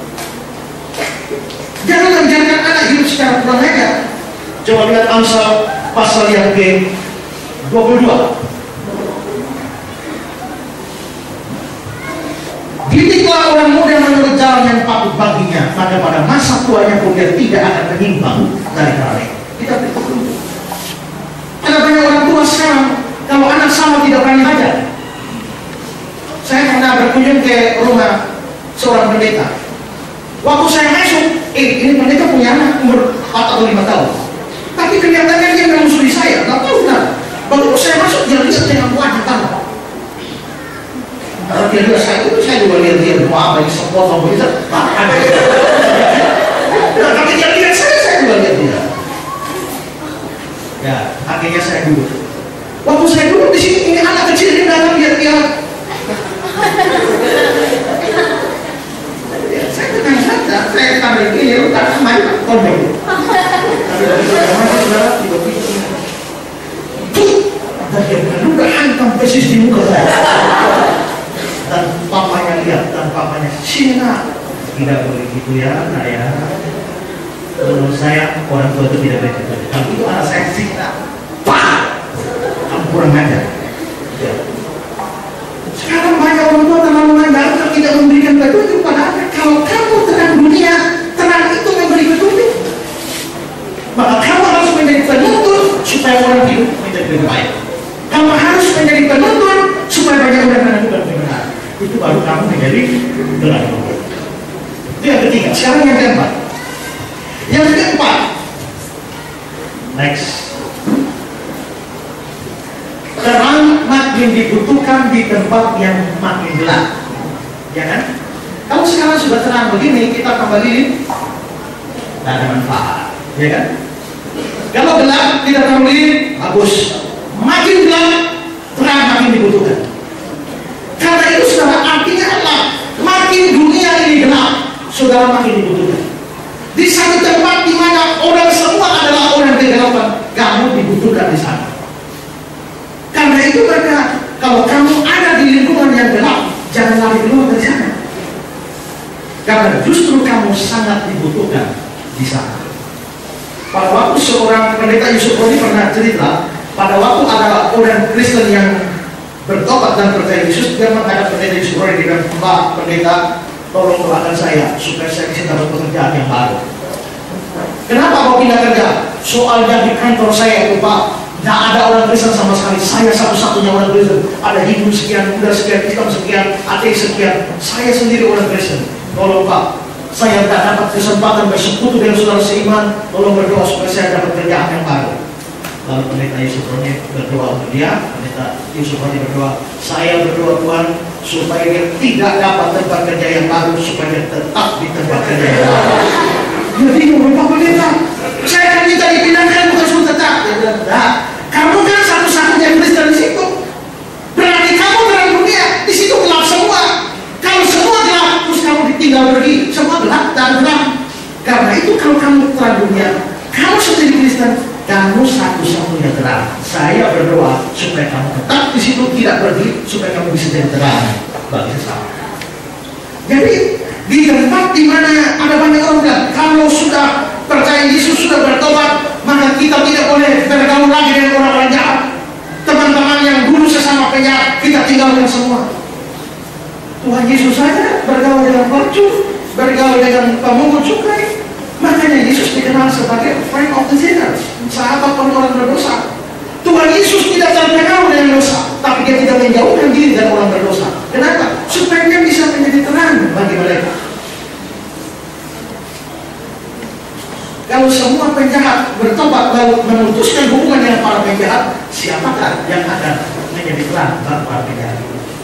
Jangan membiarkan anak hidup secara kurang ajar. Coba lihat Amsal pasal yang ke-22. Didiklah orang muda menurut jalan yang Sehingga pada masa tuanya pun dia tidak akan menyimpang dari karena kita berkumpul. Ada banyak orang tua sekarang, kalau anak sama tidak berani ajar. Saya pernah berkunjung ke rumah seorang pendeta. Waktu saya masuk, ini pendeta punya anak umur 4 atau 5 tahun. Tapi kelihatannya dia memusuhi saya, nggak tahu kenapa. Baru saya masuk, dia lihat dengan wajah tanah. Kalau dia lihat saya juga lihat dia mau apa, sepotong begitu. Tapi dia lihat saya juga lihat dia. Ya, akhirnya saya duduk. Waktu saya duduk di sini, ini anak kecil ini datang lihat dia. Ya, saya tenang saja, saya tarik ini, tak main kondom. Dan dia udah hantam persis di muka saya. Dan papanya lihat, dan papanya sini nak, tidak boleh gitu ya, nak ya. Menurut saya orang tua itu tidak boleh gitu. Kalau itu anak saya cerita, pak, kamu kurang ajar. Ya. Sekarang banyak orang tua terlalu mengajar, tidak memberikan petunjuk pada anak. Kalau kamu terang dunia, terang itu memberi petunjuk. Maka kamu harus menjadi penuntun supaya orang hidup menjadi lebih baik. Kamu harus menjadi penuntun supaya banyak orang menentukan kebenaran. Itu baru kamu menjadi terang. Itu yang ketiga. Sekarang yang keempat. Yang keempat. Next. Terang makin dibutuhkan di tempat yang makin gelap. Ya kan? Kalau sekarang sudah terang begini, kita kembali tidak ada manfaat. Ya kan? Kalau gelap, kita kembali bagus. Makin gelap, terang makin dibutuhkan. Karena itu saudara, artinya adalah makin dunia ini gelap, saudara makin dibutuhkan. Di satu tempat di mana orang semua adalah orang kegelapan, kamu dibutuhkan di sana. Karena itu mereka, kalau kamu ada di lingkungan yang gelap, jangan lari keluar dari sana. Karena justru kamu sangat dibutuhkan di sana. Pada waktu seorang pendeta Yusuf Roni pernah cerita, pada waktu ada orang Kristen yang bertobat dan percaya Yesus, dia menghadap pendeta Yusuf Roni dengan Pak pendeta, tolong doakan saya supaya saya bisa dapat pekerjaan yang baru. Kenapa kau pindah kerja? Soalnya di kantor saya itu Pak, tidak ada orang Kristen sama sekali. Saya satu-satunya orang Kristen. Ada Hindu sekian, Buddha sekian, Islam sekian, ateis sekian. Saya sendiri orang Kristen. Tolong Pak, saya tidak dapat kesempatan bersekutu dengan saudara seiman. Tolong berdoa supaya saya dapat kerjaan yang baru. Lalu pendeta Yusuf Roni berdoa untuk dia. Pendeta Yusuf Roni berdoa, saya berdoa Tuhan supaya dia tidak dapat tempat kerja yang baru, supaya dia tetap di tempat kerja yang baru. Dia bingung, Bapak Pendeta, saya kan minta dipindahkan bukan suruh tetap. Dia bilang, tidak, kamu kan satu-satunya Kristen di situ. Berarti kamu terang dunia, di situ gelap semua. Kalau semua gelap, terus kamu ditinggal pergi, semua gelap dan gelap. Karena itu kalau kamu terang dunia, kamu sendiri Kristen, kamu satu-satunya terang. Saya berdoa supaya kamu tetap di situ, tidak pergi, supaya kamu bisa jadi terang bagi sesama. Jadi di tempat di mana ada banyak orang bilang, kalau sudah percaya Yesus, sudah bertobat, maka kita tidak boleh bergaul lagi dengan orang-orang jahat. Teman-teman yang dulu sesama penjahat, kita tinggalkan semua. Tuhan Yesus saja bergaul dengan pelacur, bergaul dengan pemungut cukai. Makanya Yesus dikenal sebagai friend of the sinners, sahabat orang berdosa. Tuhan Yesus tidak terpengaruh dengan dosa, tapi dia tidak menjauhkan diri dari orang berdosa. Kenapa? Supaya dia bisa menjadi terang bagi mereka. Kalau semua penjahat bertobat lalu memutuskan hubungan dengan para penjahat, siapakah yang akan menjadi terang bagi para penjahat?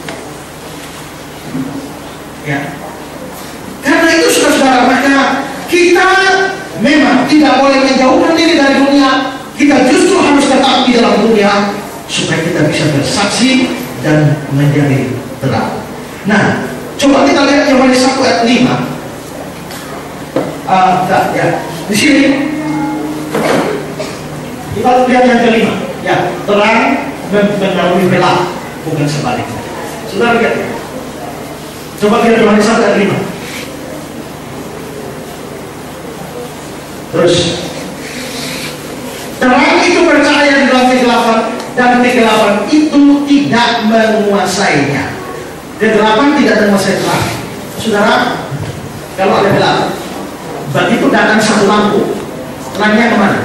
Ya. Karena itu saudara-saudara, maka kita memang tidak boleh menjauhkan diri dari dunia. Kita justru harus tetap di dalam dunia supaya kita bisa bersaksi dan menjadi terang. Nah, coba kita lihat Yohanes 1 ayat 5. Ya, di sini kita lihat yang kelima. Ya, terang melalui gelap, bukan sebaliknya. Saudara lihat. Coba kita Yohanes 1 ayat 5. Terus, terang itu bercahaya di dalam kegelapan, dan kegelapan itu tidak menguasainya. Kegelapan tidak menguasai terang. Saudara, kalau ada gelap, Begitu datang satu lampu, terangnya kemana?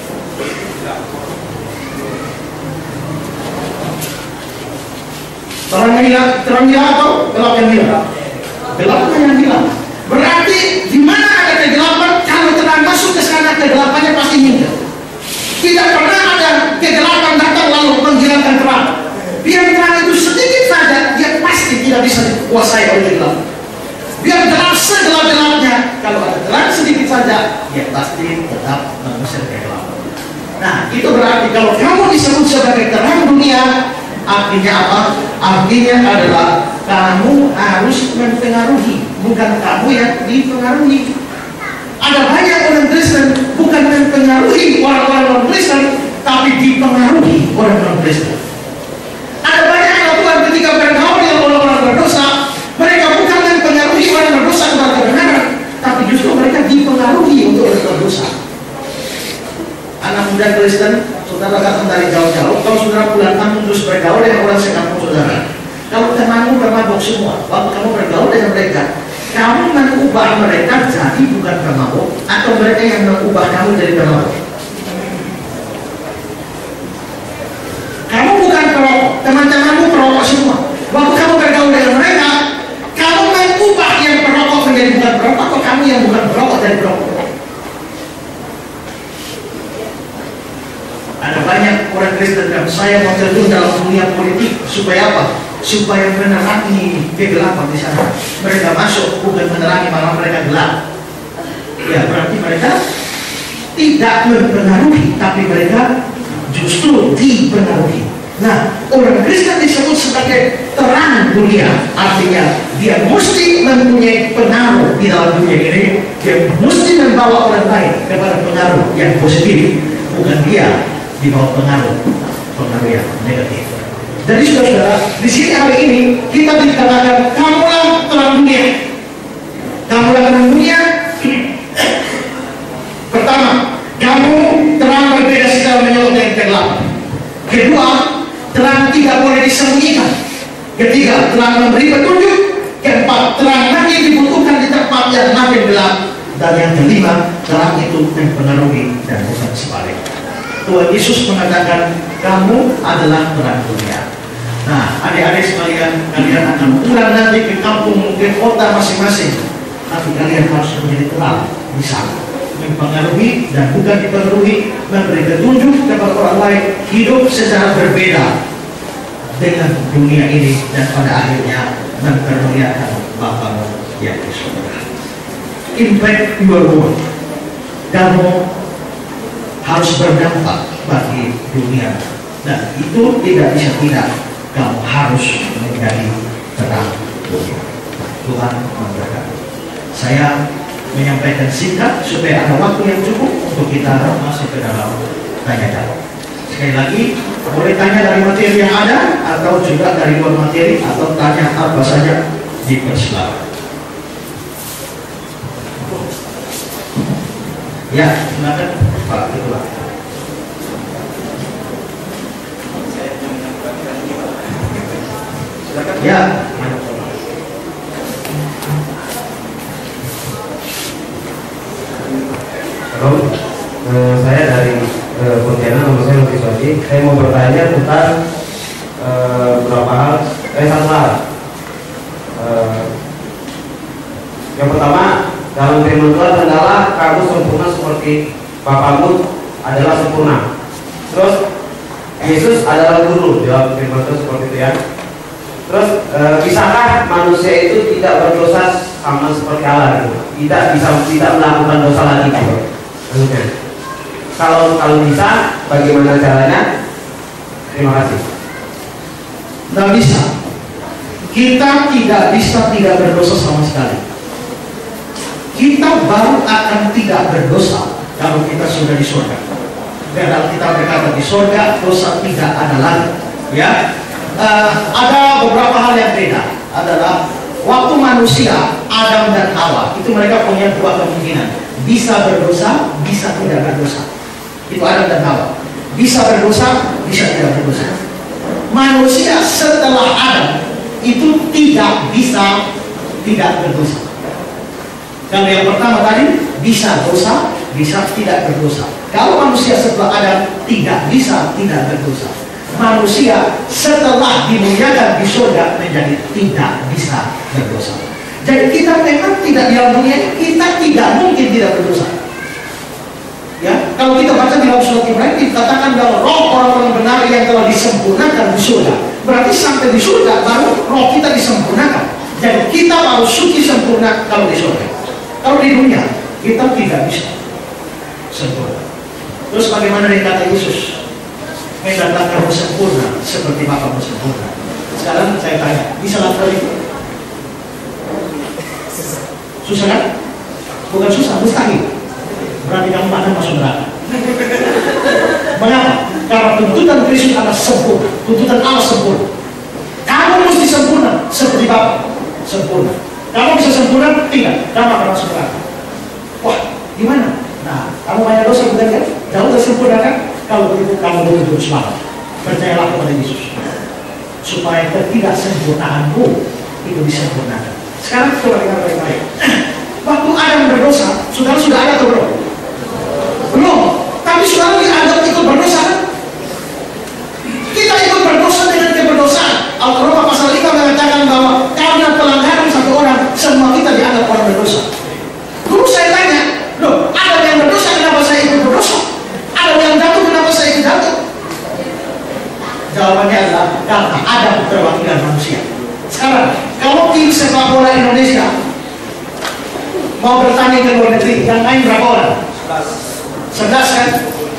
Terangnya atau gelap yang hilang? Gelapnya yang hilang. Berarti di mana ada kegelapan, kalau terang masuk ke sana, kegelapannya pasti minggir. Tidak pernah ada kegelapan datang lalu menghilangkan terang. Biar terang itu sedikit saja, dia pasti tidak bisa dikuasai oleh gelap. Biar gelap segelap-gelapnya, kalau ada terang sedikit saja, dia pasti tetap mengusir kegelapan. Nah, itu berarti kalau kamu disebut sebagai terang dunia, artinya apa? Artinya adalah kamu harus mempengaruhi, bukan kamu yang dipengaruhi. Ada banyak orang Kristen bukan mempengaruhi orang-orang non-Kristen, tapi dipengaruhi orang-orang Kristen. Ada banyak yang Tuhan ketika bergaul dengan orang-orang berdosa, mereka bukan mempengaruhi orang berdosa kepada kebenaran, tapi justru mereka dipengaruhi untuk orang berdosa. Anak muda Kristen, saudara datang dari jauh-jauh, kalau saudara pulang kampung terus bergaul dengan orang sekampung saudara, kalau temanmu bermabok semua, waktu kamu bergaul dengan mereka, kamu mengubah mereka jadi bukan pemabok, atau mereka yang mengubah kamu jadi pemabok? Kamu bukan perokok, teman-temanmu perokok semua. Waktu kamu bergaul dengan mereka, kamu mengubah yang perokok menjadi bukan perokok, atau kamu yang bukan perokok jadi perokok? Ada banyak orang Kristen yang saya mau terjun dalam dunia politik supaya apa? Supaya menerangi kegelapan di sana. Mereka masuk bukan menerangi, malah mereka gelap. Ya, berarti mereka tidak mempengaruhi, tapi mereka justru dipengaruhi. Nah, orang Kristen disebut sebagai terang dunia, artinya dia mesti mempunyai pengaruh di dalam dunia ini. Dia mesti membawa orang lain kepada pengaruh yang positif, bukan dia di bawah pengaruh yang negatif. Jadi saudara, di sini hari ini kita dikatakan kamulah terang dunia. Kamulah terang dunia. Pertama, kamu terang berbeda secara menyorot dengan kegelapan. Kedua, terang tidak boleh disembunyikan. Ketiga, terang memberi petunjuk. Keempat, terang makin dibutuhkan di tempat yang makin gelap. Dan yang kelima, terang itu mempengaruhi dan bukan sebaliknya. Tuhan Yesus mengatakan kamu adalah terang dunia. Nah, adik-adik sekalian, kalian akan pulang nanti ke kampung, ke kota masing-masing, tapi kalian harus menjadi terang di sana, mempengaruhi dan bukan dipengaruhi, memberi petunjuk kepada orang lain, hidup secara berbeda dengan dunia ini, dan pada akhirnya mempermuliakan Bapa yang di surga. Impact your world. Kamu harus berdampak bagi dunia, dan itu tidak bisa tidak, kamu harus menjadi terang dunia. Tuhan memberkati. Saya menyampaikan singkat supaya ada waktu yang cukup untuk kita masuk ke dalam tanya jawab. Sekali lagi, boleh tanya dari materi yang ada atau juga dari luar materi, atau tanya apa saja, dipersilakan. Ya, silakan Pak Ketua. Ya. Halo, saya dari Pontianak, nama saya Luki Soji. Saya mau bertanya tentang beberapa hal. Satu hal. Yang pertama, dalam firman Tuhan, hendaklah kamu sempurna seperti Bapamu adalah sempurna. Terus Yesus adalah guru, dalam firman Tuhan seperti itu ya. Terus bisakah manusia itu tidak berdosa sama seperti Allah gitu? Tidak melakukan dosa lagi gitu. Kalau bisa, bagaimana caranya? Terima kasih. Tidak bisa. Kita tidak bisa tidak berdosa sama sekali. Kita baru akan tidak berdosa kalau kita sudah di surga. Karena kita berkata di surga dosa tidak ada lagi. Ya, ada beberapa hal yang beda. Adalah waktu manusia Adam dan Hawa itu mereka punya dua kemungkinan: bisa berdosa, bisa tidak berdosa. Itu Adam dan Hawa. Bisa berdosa, bisa tidak berdosa. Manusia setelah Adam itu tidak bisa tidak berdosa. Kalau yang pertama tadi bisa dosa, bisa tidak berdosa. Kalau manusia setelah Adam tidak bisa tidak berdosa. Manusia setelah dimuliakan di surga menjadi tidak bisa berdosa. Jadi kita memang tidak di dalam dunia ini, kita tidak mungkin tidak berdosa. Ya, kalau kita baca di dalam surat Ibrani dikatakan bahwa roh orang-orang benar yang telah disempurnakan di surga. Berarti sampai di surga baru roh kita disempurnakan. Jadi kita baru suci sempurna kalau di surga. Kalau di dunia kita tidak bisa sempurna. Terus bagaimana dengan kata Yesus? Mendatang kamu sempurna seperti Bapamu sempurna. Sekarang saya tanya, bisa lakukan itu? Susah kan? Bukan susah, mustahil. Berarti kamu akan masuk neraka. Mengapa? Karena tuntutan Kristus adalah sempurna. Tuntutan Allah sempurna. Kamu mesti sempurna seperti Bapa sempurna. Kamu bisa sempurna? Tidak. Kamu akan masuk neraka. Wah, gimana? Nah, kamu banyak dosa bukan kan? Jauh dari sempurna kan? Kalau begitu kamu betul-betul semangat. Percayalah kepada Yesus supaya ketidaksempurnaanmu itu disempurnakan. Sekarang coba dengar baik-baik. Waktu Adam berdosa, saudara sudah ada atau belum? Belum. Tapi saudara dianggap ikut berdosa kan? Kita ikut berdosa dengan keberdosaan. Al-Quran pasal 5 mengatakan bahwa karena pelanggaran satu orang, semua kita dianggap orang berdosa. Dulu saya tanya, loh, ada yang berdosa, kenapa saya ikut berdosa? Ada yang jatuh, kenapa saya ikut jatuh? Jawabannya adalah karena ada perwakilan manusia. Sekarang, kalau tim sepak bola Indonesia mau bertanding ke luar negeri, yang main berapa orang? 11 kan?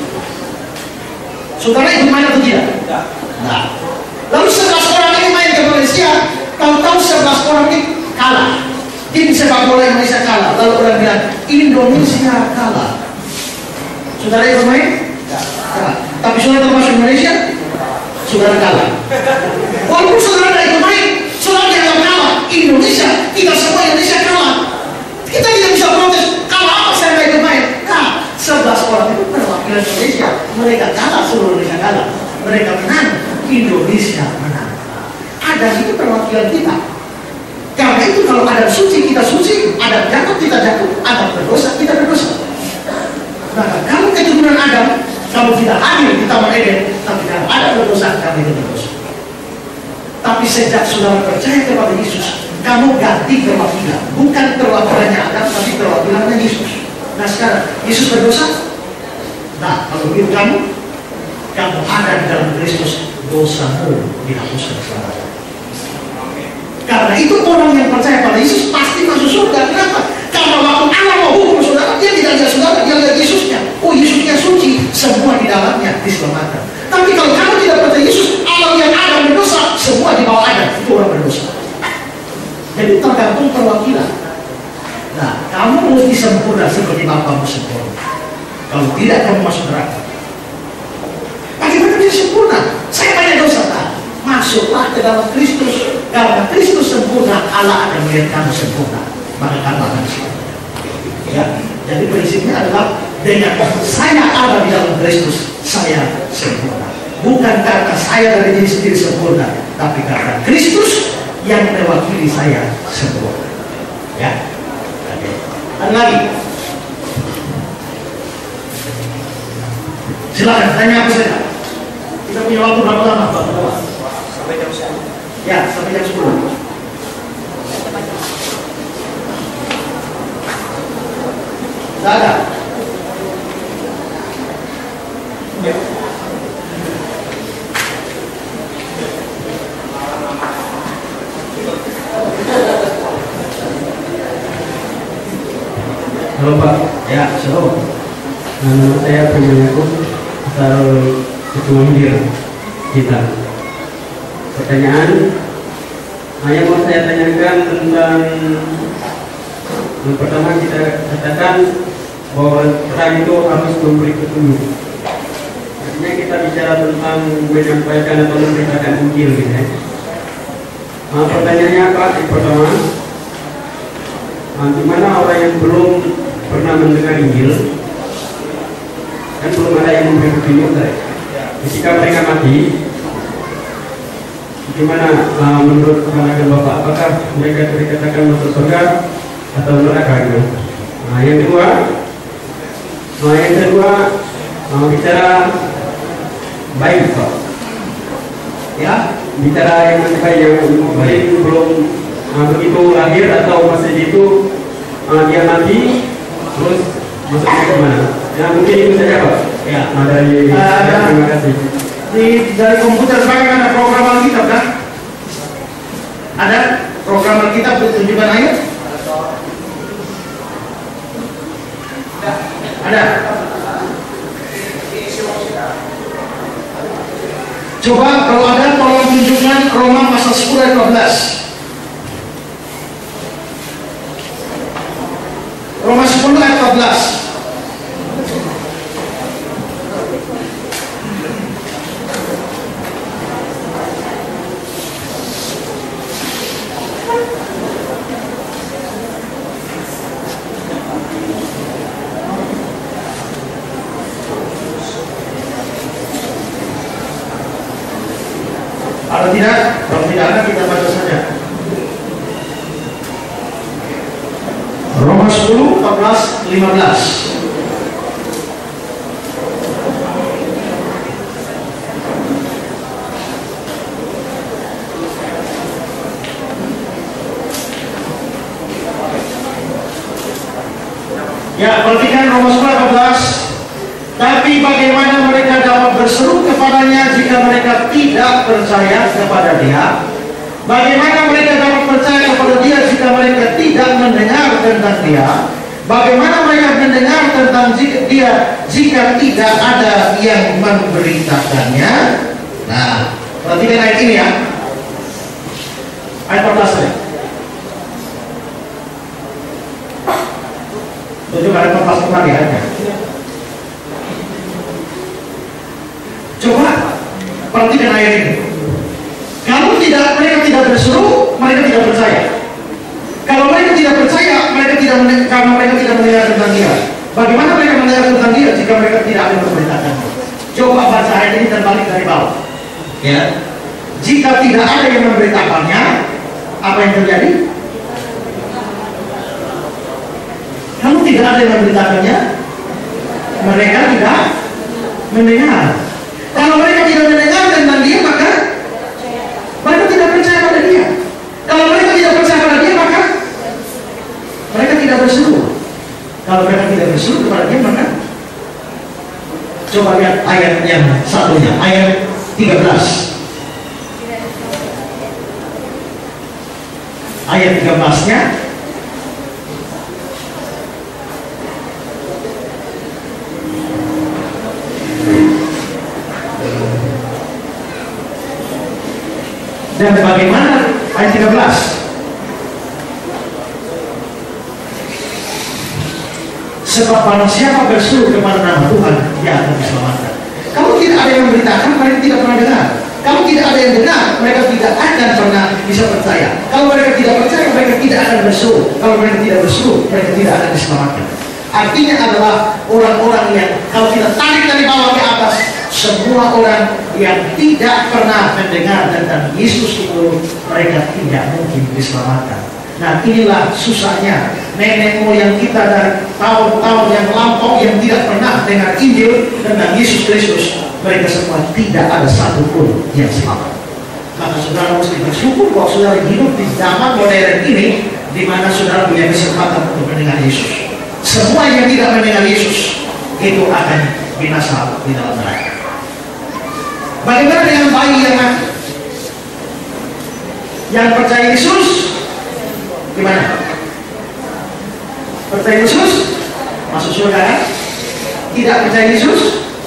Saudara ikut main atau tidak? Nah, lalu 11 orang ini main ke Malaysia, tahu-tahu 11 orang ini kalah. Tim sepak bola Indonesia kalah. Lalu orang bilang, Indonesia kalah. Saudara ikut main? Kalah. Tapi saudara termasuk Indonesia? Saudara kalah. Walaupun saudara tidak ikut main, saudara dianggap kalah. Indonesia, kita semua Indonesia kalah. Kita tidak bisa protes. Kalau apa saya tidak ikut main? Nah, 11 orang itu perwakilan Indonesia. Mereka kalah, seluruh Indonesia kalah. Mereka menang, Indonesia menang. Adam itu perwakilan kita. Karena itu kalau Adam suci, kita suci. Adam jatuh, kita jatuh. Adam berdosa, kita berdosa. Nah, kalau keturunan Adam, kamu tidak hadir di Taman Eden, tapi kalau Adam berdosa, kamu itu berdosa. Tapi sejak saudara percaya kepada Yesus, kamu ganti perwakilan. Bukan perwakilannya Adam, tapi perwakilannya Yesus. Nah sekarang, Yesus berdosa? Nah, kalau begitu kamu ada di dalam Kristus, dosamu dihapuskan selamanya. Karena itu orang yang percaya pada Yesus pasti masuk surga. Kenapa? Karena waktu Allah mau hukum saudara, dia tidak lihat saudara, dia lihat Yesusnya. Oh, Yesusnya suci, semua di dalamnya diselamatkan. Tapi kalau kamu tidak percaya Yesus, Allah yang Adam berdosa, semua di bawah Adam, itu orang berdosa. Jadi tergantung perwakilan. Nah, kamu mesti sempurna seperti Bapamu sempurna. Kalau tidak, kamu masuk neraka. Bagaimana bisa sempurna? Saya banyak dosa, tak? Masuklah ke dalam Kristus. Karena Kristus sempurna, Allah akan melihat kamu sempurna. Maka kamu akan sempurna. Ya, jadi prinsipnya adalah dengan saya ada di dalam Kristus, saya sempurna. Bukan karena saya dari diri sendiri sempurna, tapi karena Kristus yang mewakili saya sempurna. Ya. Oke. Ada lagi? Silakan tanya apa saja. Kita punya waktu berapa lama, Pak? Sampai jam 10. Ya, sampai jam 10. Tidak ada. Ya. Halo Pak. Ya, selamat. Nama saya Primayakub, asal Ketua Hindir kita. Pertanyaan yang mau saya tanyakan tentang yang pertama, kita katakan bahwa perang itu harus memberi petunjuk. Artinya kita bicara tentang menyampaikan atau memberitakan Injil gitu ya. Pertanyaannya apa? Yang pertama, di mana orang yang belum pernah mendengar Injil, kan belum ada yang memberi petunjuk ya. Ketika mereka mati, gimana menurut pandangan Bapak? Apakah mereka dikatakan masuk surga atau neraka gitu. Nah yang kedua bicara baik Pak. Ya, Bicara yang baik belum begitu lahir atau masih itu dia mati terus maksudnya gimana? Ya mungkin itu saja Pak. ya. Terima kasih. Dari komputer sekarang ada program Alkitab kan? Ada program Alkitab untuk tunjukkan ayat? Ada. Coba kalau ada tolong tunjukkan Roma pasal 10 ayat 12. Roma 10 ayat 14. Kalau tidak ada kita baca saja. Roma 10, 14, 15. Ya, perhatikan Roma 10, 14. Tapi bagaimana mereka dapat berseru kepadanya jika mereka tidak percaya kepada dia? Bagaimana mereka dapat percaya kepada dia jika mereka tidak mendengar tentang dia? Bagaimana mereka mendengar tentang dia jika tidak ada yang memberitakannya? Nah, perhatikan ayat ini ya. Ayat 14 ya. Tunjuk ayat 14 kembali ayatnya. Coba perhatikan ayat ini. Kalau mereka tidak berseru, mereka tidak percaya. Kalau mereka tidak percaya, karena mereka tidak mendengar tentang dia. Bagaimana mereka mendengar tentang dia jika mereka tidak ada yang memberitakan? Coba baca ayat ini dan balik dari bawah. Ya. Jika tidak ada yang memberitakannya, apa yang terjadi? Kalau tidak ada yang memberitakannya, mereka tidak mendengar. Kalau mereka tidak mendengar tentang dia, maka mereka tidak percaya pada dia. Kalau mereka tidak percaya pada dia, maka mereka tidak berseru. Kalau mereka tidak berseru kepada dia, maka coba lihat ayat yang satunya, ayat 13. Ayat 13-nya. Dan bagaimana ayat 13? Sebab barang siapa berseru kepada nama Tuhan, dia akan diselamatkan. Kalau tidak ada yang memberitakan, mereka tidak pernah dengar. Kalau tidak ada yang dengar, mereka tidak akan pernah bisa percaya. Kalau mereka tidak percaya, mereka tidak akan berseru. Kalau mereka tidak berseru, mereka tidak akan diselamatkan. Artinya adalah orang-orang yang, kalau kita tarik dari bawah ke atas, semua orang yang tidak pernah mendengar tentang Yesus itu, mereka tidak mungkin diselamatkan. Nah, inilah susahnya nenek moyang kita dari tahun-tahun yang lampau yang tidak pernah dengar Injil tentang Yesus Kristus. Mereka semua tidak ada satupun yang selamat. Maka saudara mesti bersyukur bahwa saudara hidup di zaman modern ini, di mana saudara punya kesempatan untuk mendengar Yesus. Semua yang tidak mendengar Yesus itu akan binasa di dalam neraka. Bagaimana dengan bayi yang mati? Yang percaya Yesus gimana? Percaya Yesus masuk surga kan? Tidak percaya Yesus?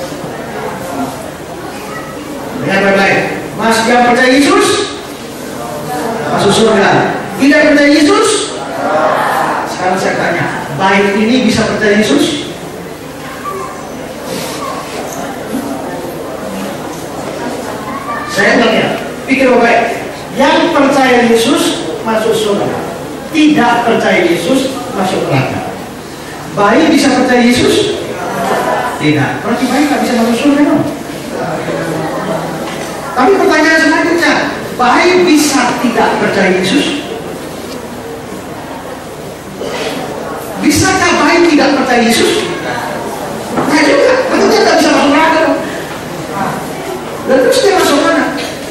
Dengar baik-baik. Mas yang percaya Yesus masuk surga. Tidak percaya Yesus? Sekarang saya tanya, bayi ini bisa percaya Yesus? Saya tanya, pikir baik. Yang percaya Yesus masuk surga. Tidak percaya Yesus masuk neraka. Bayi bisa percaya Yesus? Tidak. Berarti bayi nggak bisa masuk surga dong. Tapi pertanyaan selanjutnya, bayi bisa tidak percaya Yesus? percaya Yesus? Nah juga, berarti dia nggak bisa masuk neraka. Dan terus dia masuk mana?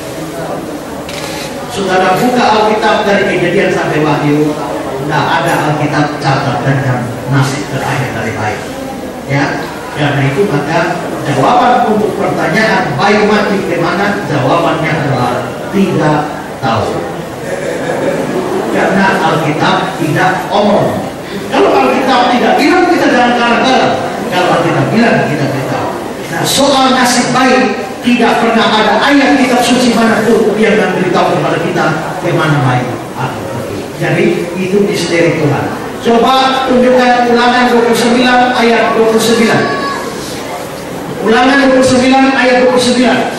Saudara buka Alkitab dari Kejadian sampai Wahyu, nggak ada Alkitab catat tentang nasib terakhir dari bayi. Ya, karena itu maka jawaban untuk pertanyaan bayi mati kemana, jawabannya adalah tidak tahu. Karena Alkitab tidak omong. Kalau Alkitab tidak bilang, kita jangan kalah-kalah. Kalau Alkitab bilang, kita tahu. Nah, soal nasib bayi, tidak pernah ada ayat kitab suci manapun yang memberitahu kepada kita kemana bayi akan pergi. Jadi itu misteri Tuhan. Coba tunjukkan Ulangan 29 ayat 29. Ulangan 29 ayat 29.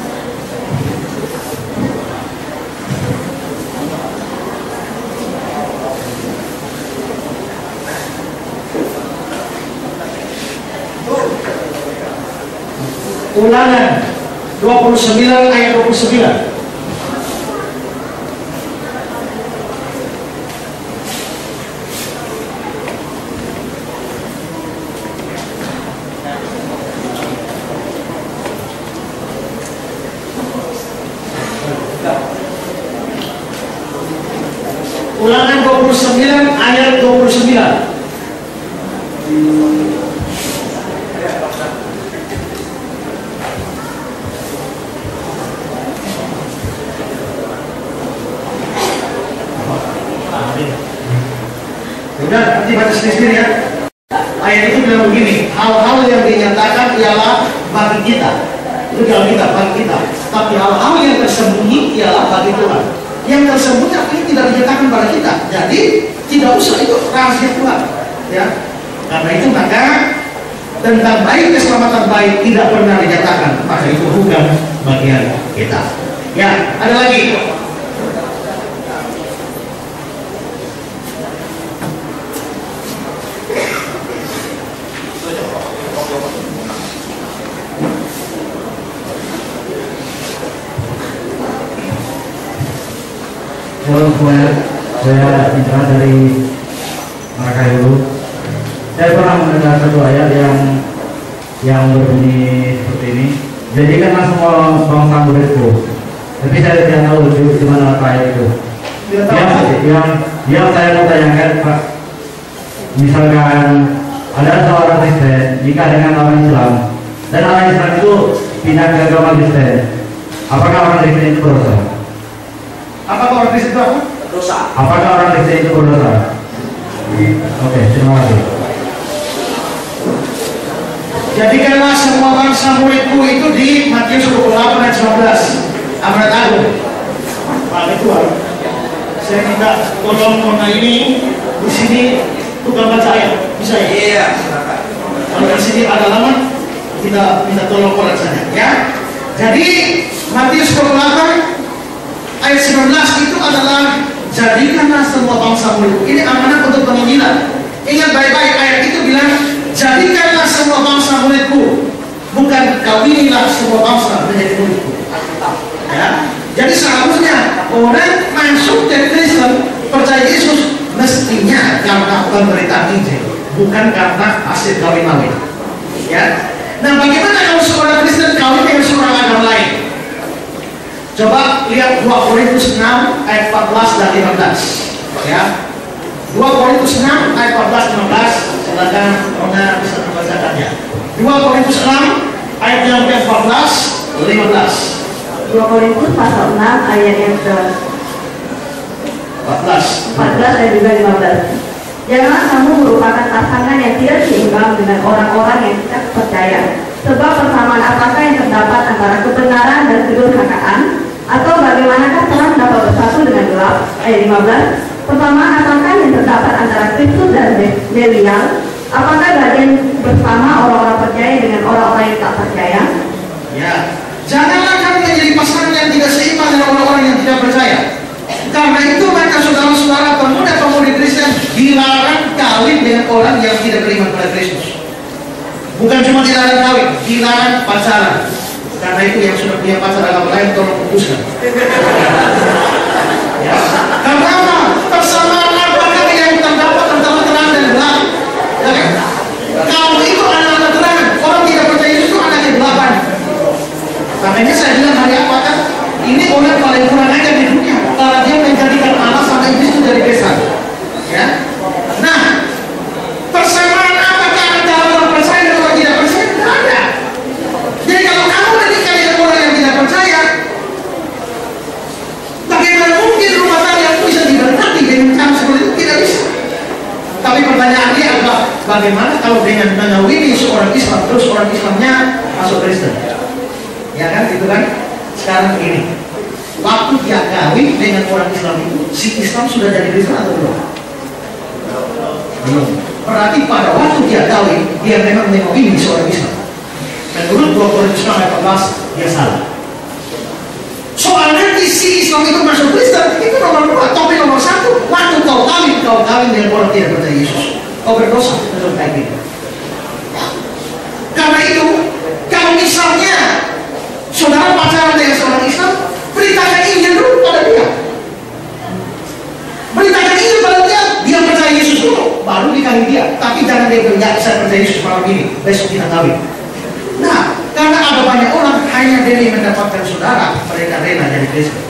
Ulangan 29 ayat 29. Ulangan 29 ayat 29. Udah, nanti baca sendiri ya. Ayat itu bilang begini, hal-hal yang dinyatakan ialah bagi kita. Itu dalam kita, bagi kita. Tapi hal-hal yang tersembunyi ialah bagi Tuhan. Yang tersembunyi ini tidak dinyatakan pada kita. Jadi tidak usah, itu rahasia Tuhan. Ya, karena itu maka tentang baik keselamatan baik tidak pernah dinyatakan. Maka itu bukan bagian kita. Ya, ada lagi. Halo, saya Indra dari Marakayu. Saya pernah mendengar satu ayat yang berbunyi seperti ini. Jadikanlah semua bangsa muridku. Tapi saya tidak tahu di mana ayat itu. Yang saya mau tanyakan, Pak, misalkan ada seorang Kristen nikah dengan orang Islam, dan orang Islam itu pindah ke agama Kristen, apakah orang Kristen itu berdosa? Apakah orang Kristen itu apa? Dosa. Apakah orang Kristen itu berdosa? Oke, terima kasih. Jadikanlah semua bangsa muridku, itu di Matius 28 ayat 19. Amanat Agung. Pak Ketua, saya minta tolong nona ini di sini tukang baca ayat, bisa ya? Iya. Kalau di sini ada lama, kita minta tolong orang saja, ya. Jadi Matius 28 ayat 19 itu adalah jadikanlah semua bangsa muridku. Ini amanat untuk penginjilan. Ingat baik-baik, ayat itu bilang jadikanlah semua bangsa muridku, bukan kawinilah semua bangsa menjadi muridku. Ya, jadi seharusnya orang masuk ke Kristen, percaya Yesus mestinya karena pemberitaan Injil, bukan karena hasil kawin-kawin. Ya, nah bagaimana kalau seorang Kristen kawin dengan seorang agama lain? Coba lihat 2 Korintus 6 ayat 14 dan 15. Ya, 2 Korintus 6 ayat 14 dan 15. Silakan Rona bisa membacakannya. 2 Korintus 6 ayat yang ke-14 15. 2 Korintus pasal 6 ayat yang ke 14 dan juga 15. Janganlah kamu merupakan pasangan yang tidak seimbang dengan orang-orang yang tidak percaya. Sebab persamaan apakah yang terdapat antara kebenaran dan kedurhakaan? Atau bagaimanakah terang dapat bersatu dengan gelap? Ayat 15. Persamaan apakah yang terdapat antara Kristus dan Belial? Apakah bagian bersama orang-orang percaya dengan orang-orang yang tak percaya? Ya, janganlah kamu menjadi pasangan yang tidak seimbang dengan orang-orang yang tidak percaya. Karena itu maka saudara-saudara pemuda-pemudi Kristen dilarang kawin dengan orang yang tidak beriman pada Kristus. Bukan cuma dilarang kawin, dilarang pacaran. Karena itu yang sudah punya pacar agama lain tolong putuskan. Ya. Karena apa? Persamaan apakah yang terdapat antara terang dan gelap? Ya kan? bagaimana kalau dengan mengawini seorang Islam terus orang Islamnya masuk Kristen? Ya kan, itu kan. Sekarang begini, waktu dia kawin dengan orang Islam itu, si Islam sudah jadi Kristen atau belum? Belum. Berarti pada waktu dia kawin, dia memang mengawini seorang Islam. Menurut 2 Korintus 14, dia salah. Soalnya si Islam itu masuk Kristen, itu nomor 2. Topik nomor 1, waktu kau kawin dengan orang tidak percaya Yesus, kau berdosa menurut kayak gitu. Karena itu, kalau misalnya saudara pacaran dengan seorang Islam, beritakan Injil dulu pada dia. Beritakan Injil pada dia, dia percaya Yesus dulu, baru dikawin dia. Tapi jangan dia bilang, ya saya percaya Yesus malam ini, besok kita kawin. Nah, karena ada banyak orang hanya demi mendapatkan saudara, mereka rela jadi Kristen.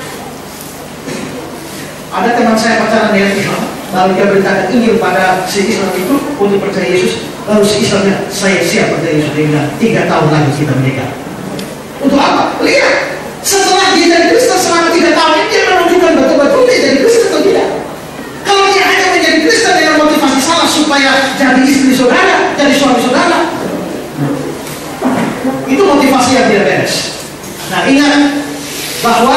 Ada teman saya pacaran dengan Islam, lalu dia beritakan Injil pada si Islam itu untuk percaya Yesus. Lalu si Islamnya, saya siap percaya Yesus. Dia bilang, 3 tahun lagi kita menikah. Untuk apa? Lihat, setelah dia jadi Kristen selama 3 tahun ini, dia menunjukkan betul-betul dia jadi Kristen atau tidak. Kalau dia hanya menjadi Kristen dengan motivasi salah supaya jadi istri saudara, jadi suami saudara, itu motivasi yang tidak beres. Nah, ingat bahwa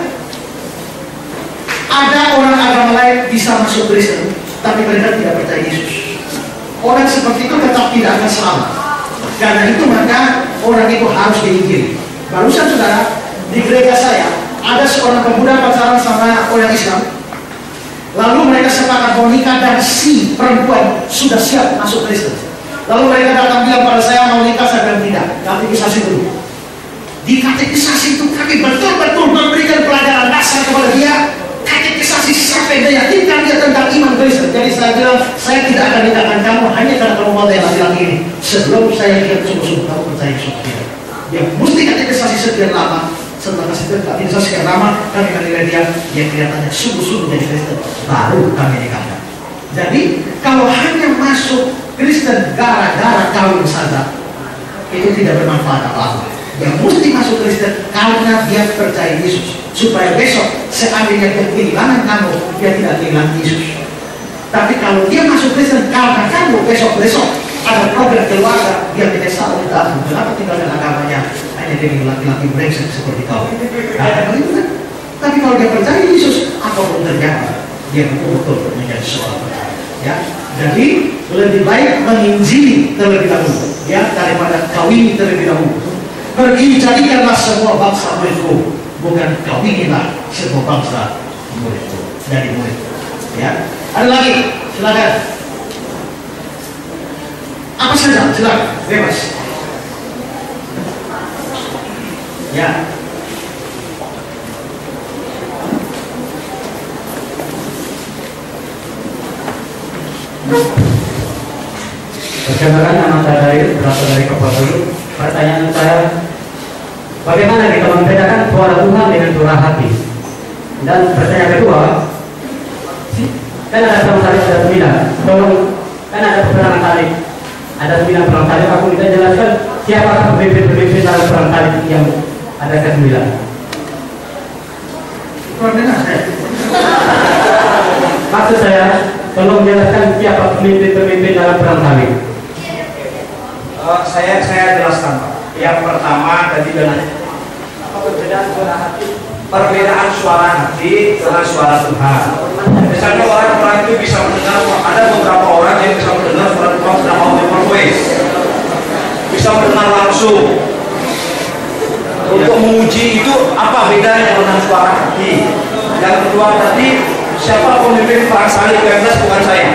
ada orang agama lain bisa masuk Kristen, tapi mereka tidak percaya Yesus. Orang seperti itu tetap tidak akan selamat. Karena itu maka orang itu harus diinjili. Barusan saudara, di gereja saya ada seorang pemuda pacaran sama orang Islam. Lalu mereka sepakat mau nikah dan si perempuan sudah siap masuk Kristen. Lalu mereka datang bilang pada saya mau nikah, saya bilang tidak, katekisasi dulu. Di katekisasi itu kami betul-betul memberikan pelajaran dasar kepada dia. Katekisasi sampai meyakinkan dia tentang iman Kristen. Jadi saya bilang, saya tidak akan nikahkan kamu hanya karena kamu mau laki-laki ini. Sebelum saya lihat sungguh-sungguh kamu percaya Yesus tidak. Dia mesti katekisasi sekian lama. Setelah katekisasi sekian lama, kami menilai dia yang kelihatannya sungguh-sungguh jadi Kristen. Baru kami nikahkan. Jadi kalau hanya masuk Kristen gara-gara kawin saja, itu tidak bermanfaat apa-apa. Yang mesti masuk Kristen karena dia percaya Yesus, supaya besok seandainya dia kehilangan kamu, dia tidak kehilangan Yesus. Tapi kalau dia masuk Kristen karena kamu besok-besok ada program keluarga, dia menyesal minta ampun. Kenapa tinggalkan agamanya hanya demi laki-laki brengsek seperti kau? Nah, itu kan. Tapi kalau dia percaya Yesus, apapun terjadi, dia betul-betul menjadi seorang percaya. Ya, jadi lebih baik menginjili terlebih dahulu, ya, daripada kawini terlebih dahulu. Pergi jadikanlah semua bangsa muridku, bukan kawinilah semua bangsa muridku. Jadi murid. Ya, ada lagi, silakan. Apa saja, silakan, bebas. Ya. Perkenalkan, nama saya Daryl, berasal dari Kabupaten. Pertanyaan saya, bagaimana kita membedakan suara Tuhan dengan suara hati? Dan pertanyaan kedua, kan ada perang salib, ada 9. Tolong, kan ada perang salib, ada 9 perang salib. Aku minta jelaskan siapakah pemimpin-pemimpin dalam perang salib yang ada ke-9? Maksud saya, tolong jelaskan siapa pemimpin-pemimpin dalam perang salib. Saya jelaskan, Pak. Yang pertama tadi dengan Apa perbedaan suara hati? perbedaan suara hati dengan suara Tuhan. Misalnya orang-orang itu bisa mendengar, ada beberapa orang yang bisa mendengar suara Tuhan secara audible voice, bisa mendengar langsung. Untuk menguji itu apa bedanya dengan suara hati? Yang kedua tadi, siapa pemimpin perang salib yang jelas bukan saya.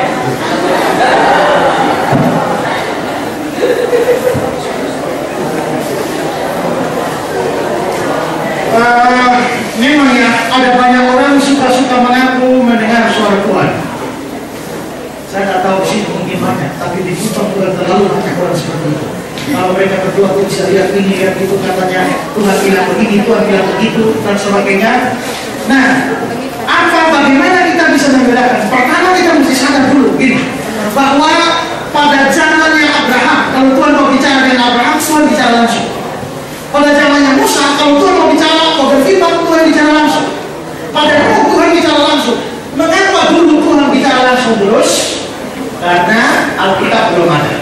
Memang ya, ada banyak orang suka-suka mengaku mendengar suara Tuhan. Saya tak tahu sih mungkin banyak, tapi di Buton juga terlalu banyak orang seperti itu. Kalau mereka berdua tuh bisa lihat ini, lihat itu, katanya Tuhan bilang begini, Tuhan bilang begitu, dan sebagainya. Nah, bagaimana kita bisa membedakan? Pertama kita mesti sadar dulu gini, bahwa pada zamannya Abraham, kalau Tuhan mau bicara dengan Abraham, Tuhan bicara langsung. Pada zamannya Musa, kalau Tuhan mau bicara, mau berfirman, Tuhan bicara langsung. Pada Nuh, Tuhan bicara langsung. Mengapa dulu Tuhan bicara langsung terus? Karena Alkitab belum ada.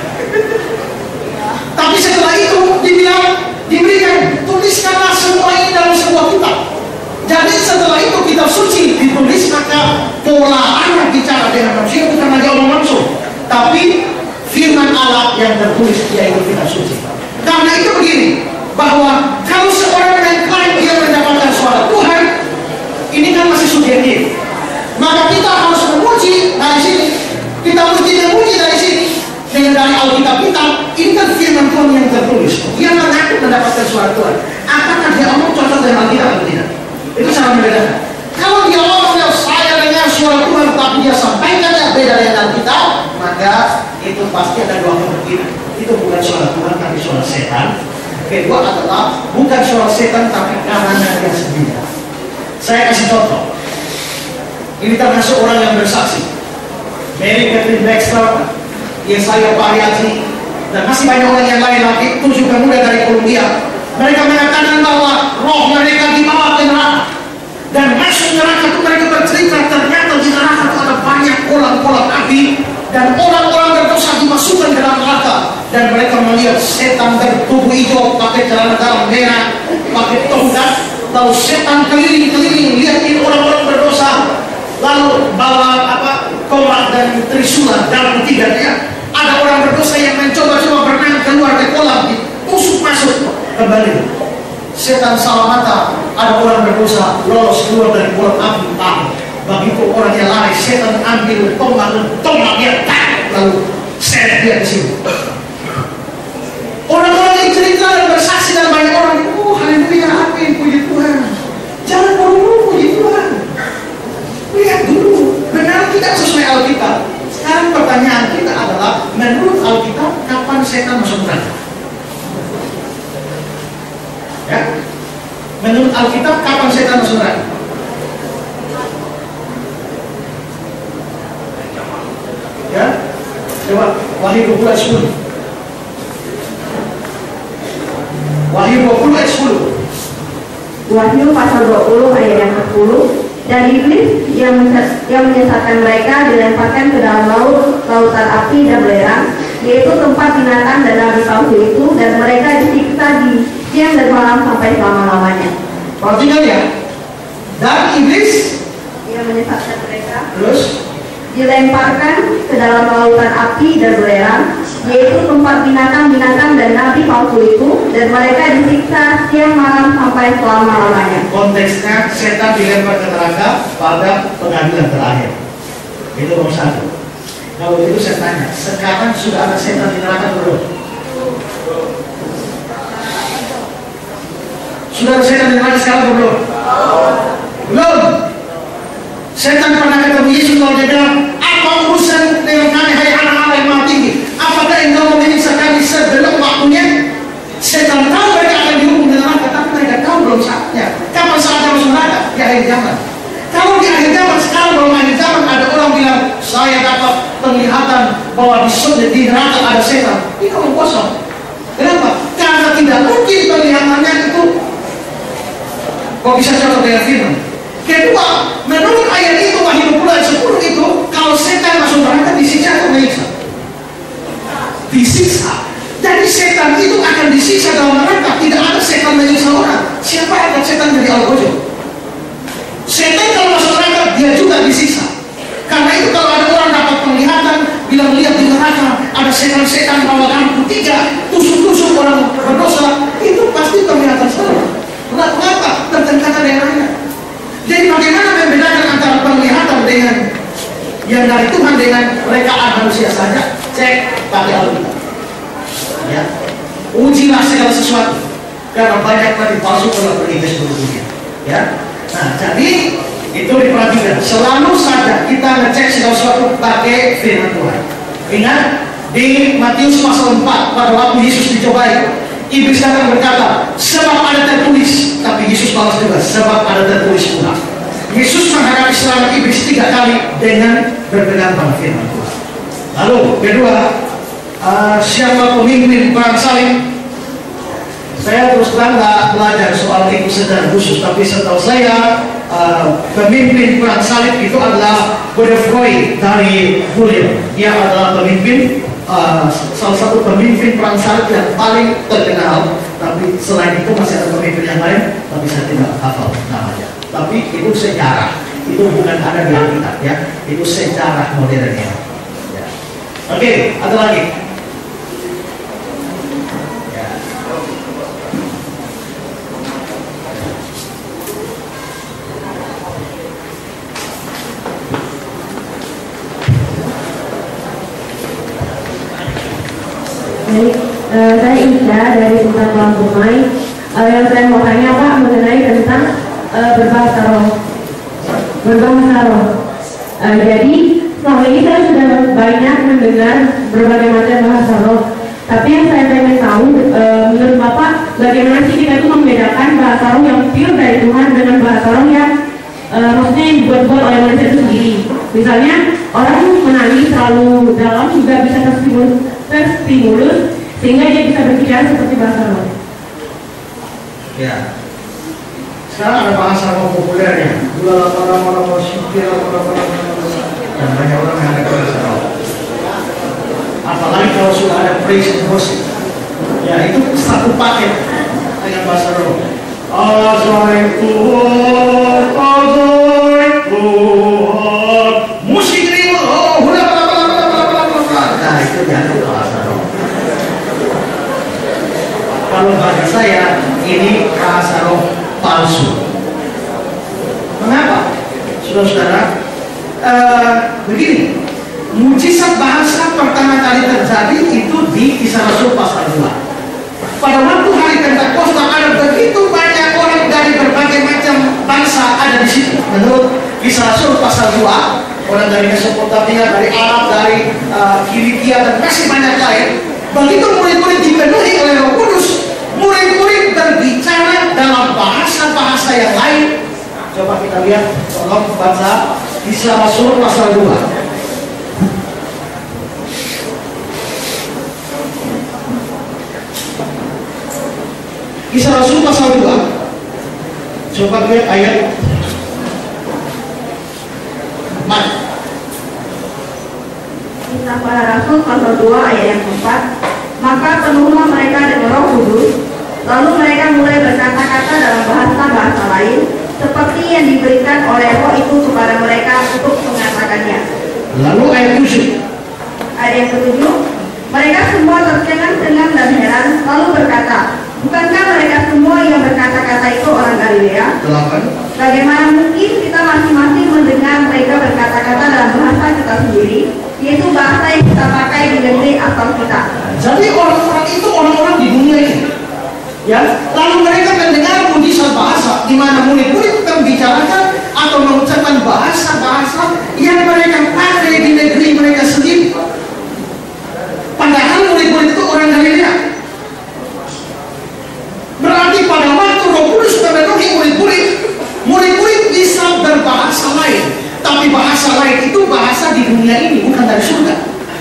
pola Allah bicara dengan manusia bukan lagi omong langsung, tapi firman Allah yang tertulis, yaitu kitab suci. Karena itu begini, bahwa kalau seorang mengklaim dia mendapatkan suara Tuhan, ini kan masih subjektif. Maka kita harus memuji dari sini, kita mesti memuji dari sini dengan dari Alkitab kita. Ini kan firman Tuhan yang tertulis. Dia mengaku mendapatkan suara Tuhan. Apakah dia omong cocok dengan Alkitab atau tidak? Itu cara membedakan. Kalau dia omong saya dengar suara Tuhan, tapi dia sampaikan yang beda dengan Alkitab, maka itu pasti ada dua kemungkinan. Itu bukan suara Tuhan, tapi suara setan. Kedua adalah bukan suara setan, tapi karena dia sendiri. Saya kasih contoh. Ini termasuk orang yang bersaksi. Mary Catherine Baxter, Yesaya Pariati, dan masih banyak orang yang lain lagi, 7 pemuda dari Columbia. Mereka mengatakan bahwa roh mereka dibawa ke neraka. Dan masuk neraka itu mereka bercerita, ternyata di neraka itu ada banyak kolam-kolam api, dan orang-orang berdosa dimasukkan ke dalam neraka. Dan mereka melihat setan bertubuh hijau, pakai celana dalam merah, pakai tongkat, lalu setan keliling-keliling lihatin orang-orang berdosa, lalu bawa tombak dan trisula dalam tiganya. Ada orang berdosa yang mencoba-coba berenang keluar dari kolam, ditusuk masuk kembali. Setan salah mata, ada orang berdosa lolos keluar dari kolam api. Begitu orang yang lari, setan ambil tombak dia lalu seret dia ke sini. Orang-orang yang cerita dan bersaksi dan banyak orang, oh haleluya, amin, puji Tuhan. Jangan buru-buru puji Tuhan. Lihat dulu, benar tidak sesuai Alkitab. Sekarang pertanyaan kita adalah, menurut Alkitab, kapan setan masuk neraka? Ya, menurut Alkitab, kapan setan masuk neraka? Ya, coba Wahyu 20 ayat 10. Wahyu 20 ayat 10. Wahyu pasal 20 ayat yang ke-10. Dan iblis yang menyesatkan mereka dilemparkan ke dalam lautan api dan belerang, yaitu tempat binatang dan nabi palsu itu, dan mereka disiksa di siang dan malam sampai selama-lamanya. Perhatikan ya, dan iblis yang menyesatkan mereka terus dilemparkan ke dalam lautan api dan belerang, yaitu tempat binatang-binatang dan nabi palsu itu, dan mereka disiksa siang malam sampai selama-lamanya. konteksnya setan dilempar ke neraka pada pengadilan terakhir. Itu nomor 1. Kalau itu saya tanya, sekarang sudah ada setan di neraka belum? Sudah ada setan di neraka sekarang belum? Belum. Setan pernah ketemu Yesus lalu dia bilang, apa urusan dengan kami hai anak-anak yang maha tinggi? Apakah engkau menyiksa kami sebelum waktunya? Setan tahu mereka akan dihukum di neraka, tapi mereka tahu belum saatnya. Kapan saatnya masuk neraka? Di akhir zaman. Kalau di akhir zaman, sekarang belum akhir zaman, ada orang bilang, saya dapat penglihatan bahwa di neraka ada setan. Ini omong kosong. Kenapa? Karena tidak mungkin penglihatannya itu kok bisa cocok dengan firman. Kedua, menurut ayat itu Wahyu 20 ayat 10 itu, kalau setan masuk neraka disiksa atau menyiksa? Disiksa. Jadi setan itu akan disiksa dalam neraka. Tidak ada setan menyiksa orang. Siapa yang setan dari Al-Qur'an? Setan kalau masuk neraka dia juga disiksa. Karena itu kalau ada orang dapat penglihatan, bilang lihat di neraka ada setan-setan bawa lampu 3, tusuk-tusuk orang berdosa, itu pasti penglihatan salah. Kenapa? Bertentangan dengan ayat. Jadi bagaimana membedakan antara penglihatan dengan yang dari Tuhan dengan rekaan manusia saja? Cek pakai Alkitab. Ya, ujilah segala sesuatu, karena banyak nabi palsu telah pergi ke seluruh dunia. Ya, nah jadi itu diperhatikan. Selalu saja kita ngecek segala sesuatu pakai firman Tuhan. Ingat di Matius pasal 4 pada waktu Yesus dicobai, iblis datang berkata, sebab ada tertulis, tapi Yesus balas juga, sebab ada tertulis pula. Yesus menghadapi serangan iblis 3 kali dengan berpegang pada firman Tuhan. Lalu kedua, siapa pemimpin perang salib? Saya terus terang nggak belajar soal itu secara khusus, tapi setahu saya pemimpin perang salib itu adalah Godefroy dari Bouillon. Dia adalah pemimpin, salah satu pemimpin perang salib yang paling terkenal. Tapi selain itu masih ada pemimpin yang lain, tapi saya tidak hafal namanya. Tapi itu sejarah. Itu bukan ada di Alkitab ya, itu sejarah modern ya. Oke, ada lagi. Ya. Baik, saya Ida dari Bintang Kolam Rumai. Yang saya mau tanya Pak mengenai tentang berbahasa roh. Jadi selama ini saya sudah banyak mendengar berbagai macam bahasa roh. Tapi yang saya pengen tahu, menurut Bapak, bagaimana sih kita itu membedakan bahasa roh yang pure dari Tuhan dengan bahasa roh yang maksudnya yang dibuat-buat oleh manusia itu sendiri. Misalnya orang menangis terlalu dalam juga bisa terstimulus sehingga dia bisa berbicara seperti bahasa roh. Ya. Sekarang ada bahasa roh populernya. Dan banyak orang yang ada bahasa roh. Apalagi kalau sudah ada praise and worship. Ya, itu satu paket dengan bahasa roh. Azaik Tuhan, musik ini, nah itu dianggap bahasa roh. Kalau bagi saya ini bahasa roh palsu. Mengapa? Saudara-saudara, begini, mujizat bahasa pertama kali terjadi itu di Kisah Rasul pasal 2. Pada waktu hari Pentakosta ada begitu banyak orang dari berbagai macam bangsa ada di situ. Menurut Kisah Rasul pasal 2, orang dari Mesopotamia, dari Arab, dari Kilikia dan masih banyak lain. Begitu murid-murid dipenuhi oleh Roh Kudus, murid-murid berbicara dalam bahasa-bahasa yang lain. Coba kita lihat, tolong baca Kisah Rasul pasal 2. Kisah Rasul pasal 2. Coba lihat ayat 4. Kisah para Rasul pasal 2 ayat yang 4. Maka penuhlah mereka dengan Roh Kudus, lalu mereka mulai berkata-kata dalam bahasa-bahasa lain, seperti yang diberikan oleh Roh itu kepada mereka untuk mengatakannya. Lalu ayat 7. Ayat yang ke-7, mereka semua tercengang-cengang dan heran, lalu berkata, bukankah mereka semua yang berkata-kata itu orang Galilea? 8. Bagaimana mungkin kita masing-masing mendengar mereka berkata-kata dalam bahasa kita sendiri, yaitu bahasa yang kita pakai di negeri asal kita? Jadi orang-orang itu orang-orang di dunia ini, ya. Lalu mereka mendengar mujizat bahasa, di mana murid-murid membicarakan atau mengucapkan bahasa-bahasa yang mereka pakai di negeri mereka sendiri. Padahal murid-murid itu orang Galilea. Berarti pada waktu Roh Kudus memenuhi murid-murid, murid-murid bisa berbahasa lain. Tapi bahasa lain itu bahasa di dunia ini, bukan dari surga.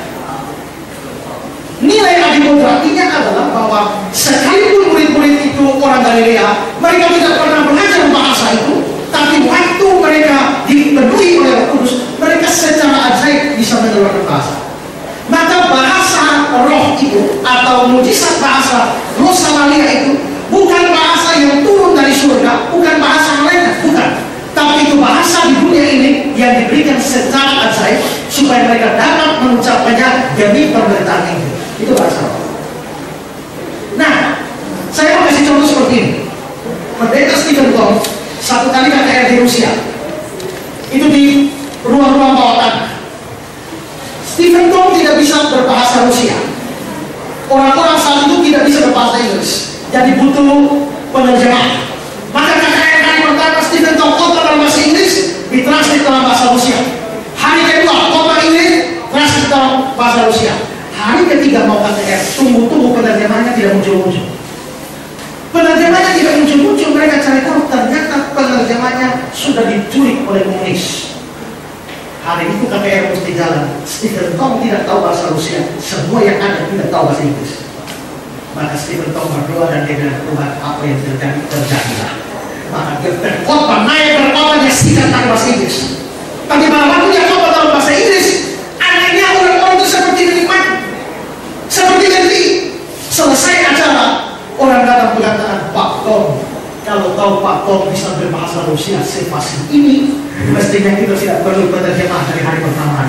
Nilai adimografinya adalah bahwa sekalipun murid-murid itu orang Galilea, mereka tidak pernah belajar bahasa itu, tapi waktu mereka dipenuhi oleh Roh Kudus, mereka secara ajaib bisa mengeluarkan bahasa. Maka bahasa roh itu atau mujizat bahasa Rosamalia itu bukan bahasa yang turun dari surga, bukan bahasa lainnya, bukan. Tapi itu bahasa di dunia ini yang diberikan secara ajaib supaya mereka dapat mengucapkannya demi pemberitaan ini. Itu bahasa roh. Nah, saya mau kasih contoh seperti ini. Pendeta Stephen Tong satu kali KKR di Rusia. Itu di ruang-ruang bawah tanah. Stephen Tong tidak bisa berbahasa Rusia. Orang-orang saat itu tidak bisa berbahasa Inggris. Jadi butuh penerjemah. Maka KKR hari pertama Stephen Tong khotbah dalam bahasa Inggris, ditranslate dalam bahasa Rusia. Hari kedua khotbah Inggris, translate dalam bahasa Rusia. Hari ketiga mau KKR, tunggu-tunggu penerjemahnya tidak muncul-muncul. Penerjemahnya tidak muncul-muncul, mereka cari tahu ternyata penerjemahnya sudah diculik oleh komunis. Hari itu KKR mesti jalan. Stephen Tong tidak tahu bahasa Rusia, semua yang ada tidak tahu bahasa Inggris. Maka Stephen Tong berdoa dan dia bilang, Tuhan, apa yang terjadi, terjadilah. Maka dia berkhotbah, naik berkhotbah, dia singkat pakai bahasa Inggris. Tapi pada waktu dia khotbah dalam bahasa Inggris, anehnya orang-orang itu seperti menikmati, seperti nanti selesai acara, orang datang berkata, Pak Tom, kalau tahu Pak Tom bisa berbahasa Rusia sefasih ini, Mestinya kita tidak perlu berterjemah dari hari pertama.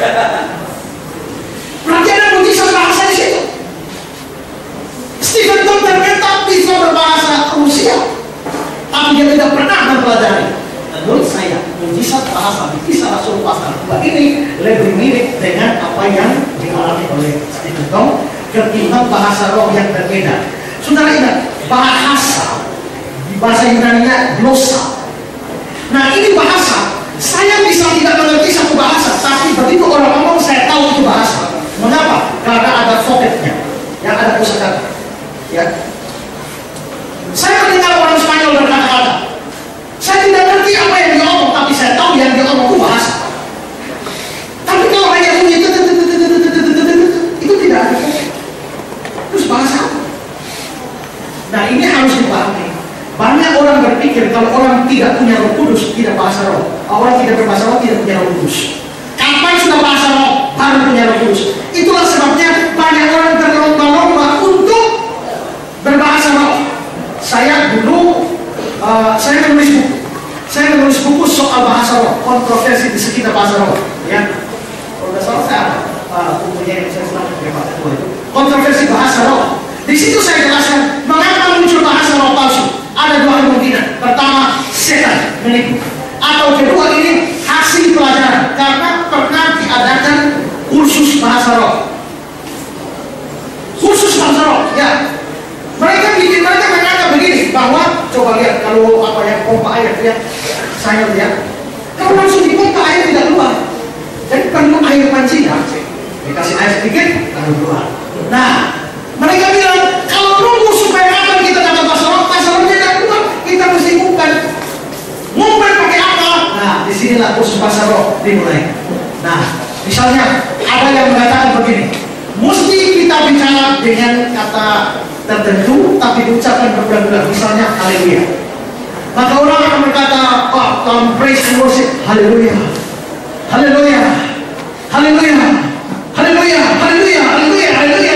Berarti ada mujizat bahasa di situ. Stephen ternyata bisa berbahasa Rusia, tapi dia tidak pernah mempelajari. Menurut saya, mujizat bahasa di Kisah Rasul pasal 2 ini lebih mirip dengan apa yang dialami oleh Stephen Tom ketimbang bahasa roh yang berbeda. Saudara ingat, bahasa di bahasa Yunani-nya glosa. Nah ini bahasa, saya bisa tidak mengerti satu bahasa, tapi begitu orang ngomong saya tahu itu bahasa. Mengapa? Karena ada vocabnya, yang ada kosakata. Ya. Saya mendengar orang Spanyol berkata-kata, saya tidak ngerti apa yang dia ngomong, tapi saya tahu yang dia ngomong itu bahasa. Tapi kalau hanya bunyi itu tidak ada. Terus bahasa apa? Nah ini harus dipahami. Banyak orang berpikir kalau orang tidak punya Roh Kudus tidak bahasa roh. Orang tidak berbahasa roh tidak punya Roh Kudus. Kapan sudah bahasa roh baru punya Roh Kudus. Itulah sebabnya banyak orang berlomba-lomba untuk berbahasa roh. Saya dulu saya menulis buku soal bahasa roh, kontroversi di sekitar bahasa roh. Ya, kalau tidak salah saya bukunya yang saya selalu pakai itu kontroversi bahasa roh. Di situ saya jelaskan mengapa muncul bahasa roh palsu. Ada dua kemungkinan. Pertama, setan menipu. Atau kedua ini hasil pelajaran karena pernah diadakan kursus bahasa roh. Kursus bahasa roh, ya. Mereka menganggap begini bahwa coba lihat kalau apa yang pompa air ya, saya lihat kalau langsung dipompa air tidak keluar. Jadi perlu air pancingan. Dikasih air sedikit lalu keluar. Nah, mereka bilang kalau nunggu supaya kapan kita dapat bahasa rohnya tidak keluar, kita mesti ngumpan pakai apa? Nah, disinilah kursus bahasa roh dimulai. Nah, misalnya ada yang mengatakan begini, mesti kita bicara dengan kata tertentu tapi diucapkan berulang-ulang, misalnya haleluya. Maka orang akan berkata, oh, dalam praise and worship, haleluya, haleluya, haleluya, haleluya, haleluya, haleluya, haleluya,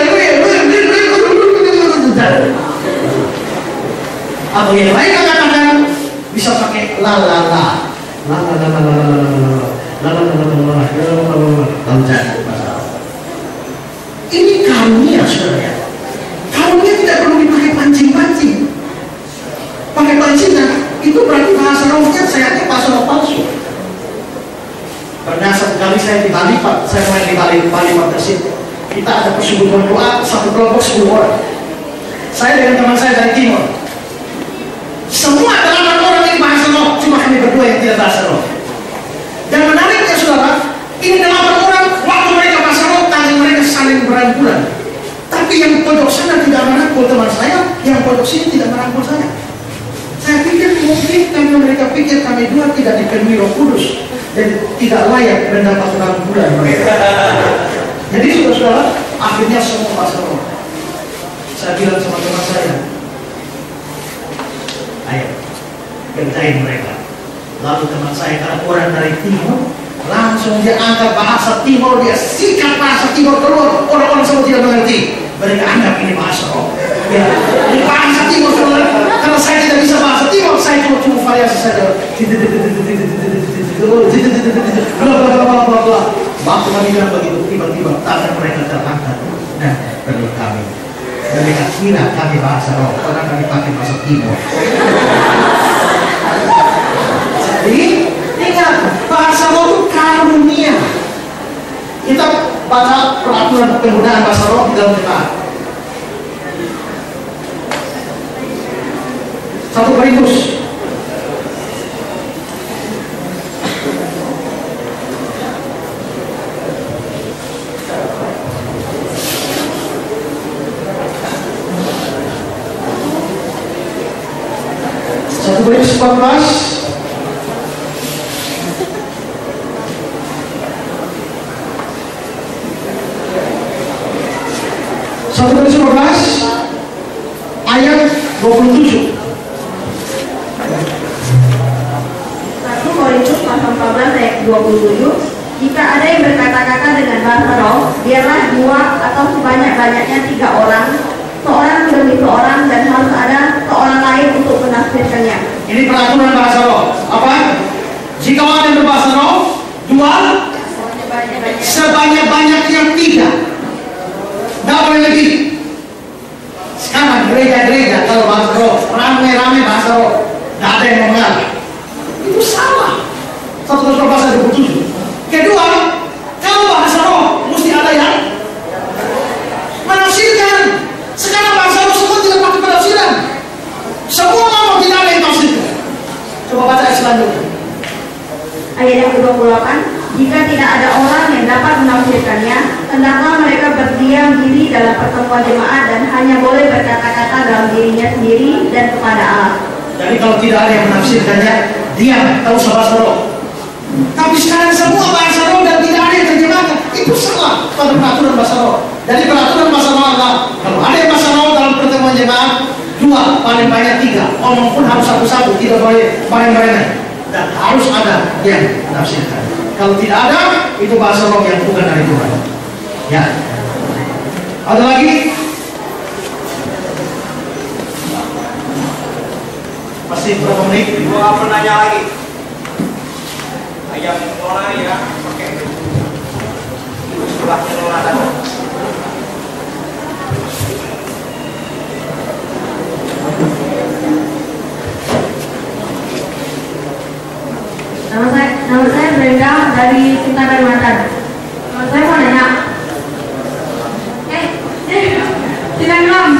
atau yang lain katakan bisa pakai la la la la la la la la la la la la. Ini karunia saudara. Karunia tidak perlu dipakai pancing-pancing. Pakai pancingan itu berarti bahasa rohnya saya bahasa roh palsu. Pernah satu kali saya di Bali, Pak, saya main di Bali Partnership. Kita ada persubuhan doa satu kelompok 10 orang. Saya dengan teman saya dari timur. Semua 8 orang ini bahasa roh, cuma kami berdua yang tidak bahasa roh. Dan menariknya saudara, ini 8 orang waktu mereka bahasa roh, tangan mereka saling berangkulan. Tapi yang pojok sana tidak merangkul teman saya, yang pojok sini tidak merangkul saya. Saya pikir mungkin karena mereka pikir kami dua tidak dipenuhi Roh Kudus dan tidak layak mendapat rangkulan mereka. Jadi saudara-saudara, akhirnya semua bahasa roh. Saya bilang sama teman saya, ayo kerjain mereka. Lalu teman saya karena orang dari timur, langsung dia angkat bahasa timur, dia sikat bahasa timur keluar. Orang-orang semua tidak mengerti. Mereka anggap ini bahasa roh. Ya, ini bahasa timur saudara. Karena saya tidak bisa bahasa timur, saya cuma variasi saja. Waktu kami bilang begitu, tiba-tiba tangan mereka terangkat dan perlu kami. Mereka kira kami bahasa roh, karena kami pakai bahasa timur. Jadi ingat, bahasa roh itu karunia. Kita baca peraturan penggunaan bahasa roh di dalam jemaat. 1 Korintus 14. Ayat 27. 1 Korintus pasal 14 ayat 27. Jika ada yang berkata-kata dengan bahasa roh, biarlah 2 atau sebanyak-banyaknya 3 orang, seorang demi seorang, dan harus ada seorang lain untuk menafsirkannya. Ini peraturan bahasa roh. Apa? Jika ada yang berbahasa roh, jual sebanyak-banyaknya 3. Nggak boleh lebih. Sekarang gereja-gereja kalau bahasa roh, rame-rame bahasa roh, nggak ada yang mengerti. Itu salah. 1 Korintus pasal 27. Kedua, kalau bahasa roh mesti ada yang menafsirkan. Sekarang bahasa roh semua tidak pakai penafsiran. Semua ngomong tidak ada yang tafsirkan. Coba baca ayat selanjutnya. Ayat yang ke-28, jika tidak ada orang yang dapat menafsirkannya, hendaklah mereka berdiam diri dalam pertemuan jemaat dan hanya boleh berkata-kata dalam dirinya sendiri dan kepada Allah. Jadi kalau tidak ada yang menafsirkannya, diam, tahu bahasa roh. Tapi sekarang semua bahasa roh dan tidak ada yang terjemahkan. Itu salah pada peraturan bahasa roh. Jadi peraturan bahasa roh adalah kalau ada yang bahasa roh dalam pertemuan jemaat, 2, paling banyak 3. Ngomong pun harus satu-satu, tidak boleh bareng-barengan. Dan harus ada yang menafsirkan. Kalau tidak ada, itu bahasa roh yang bukan dari Tuhan. Ya. Ada lagi? Masih berapa menit? Gua apa nanya lagi? Ayam orang ya pakai sebelahnya orang ada. Nama saya Brenda dari Cinta Kalimantan. Saya mau nanya. Tidak bilang.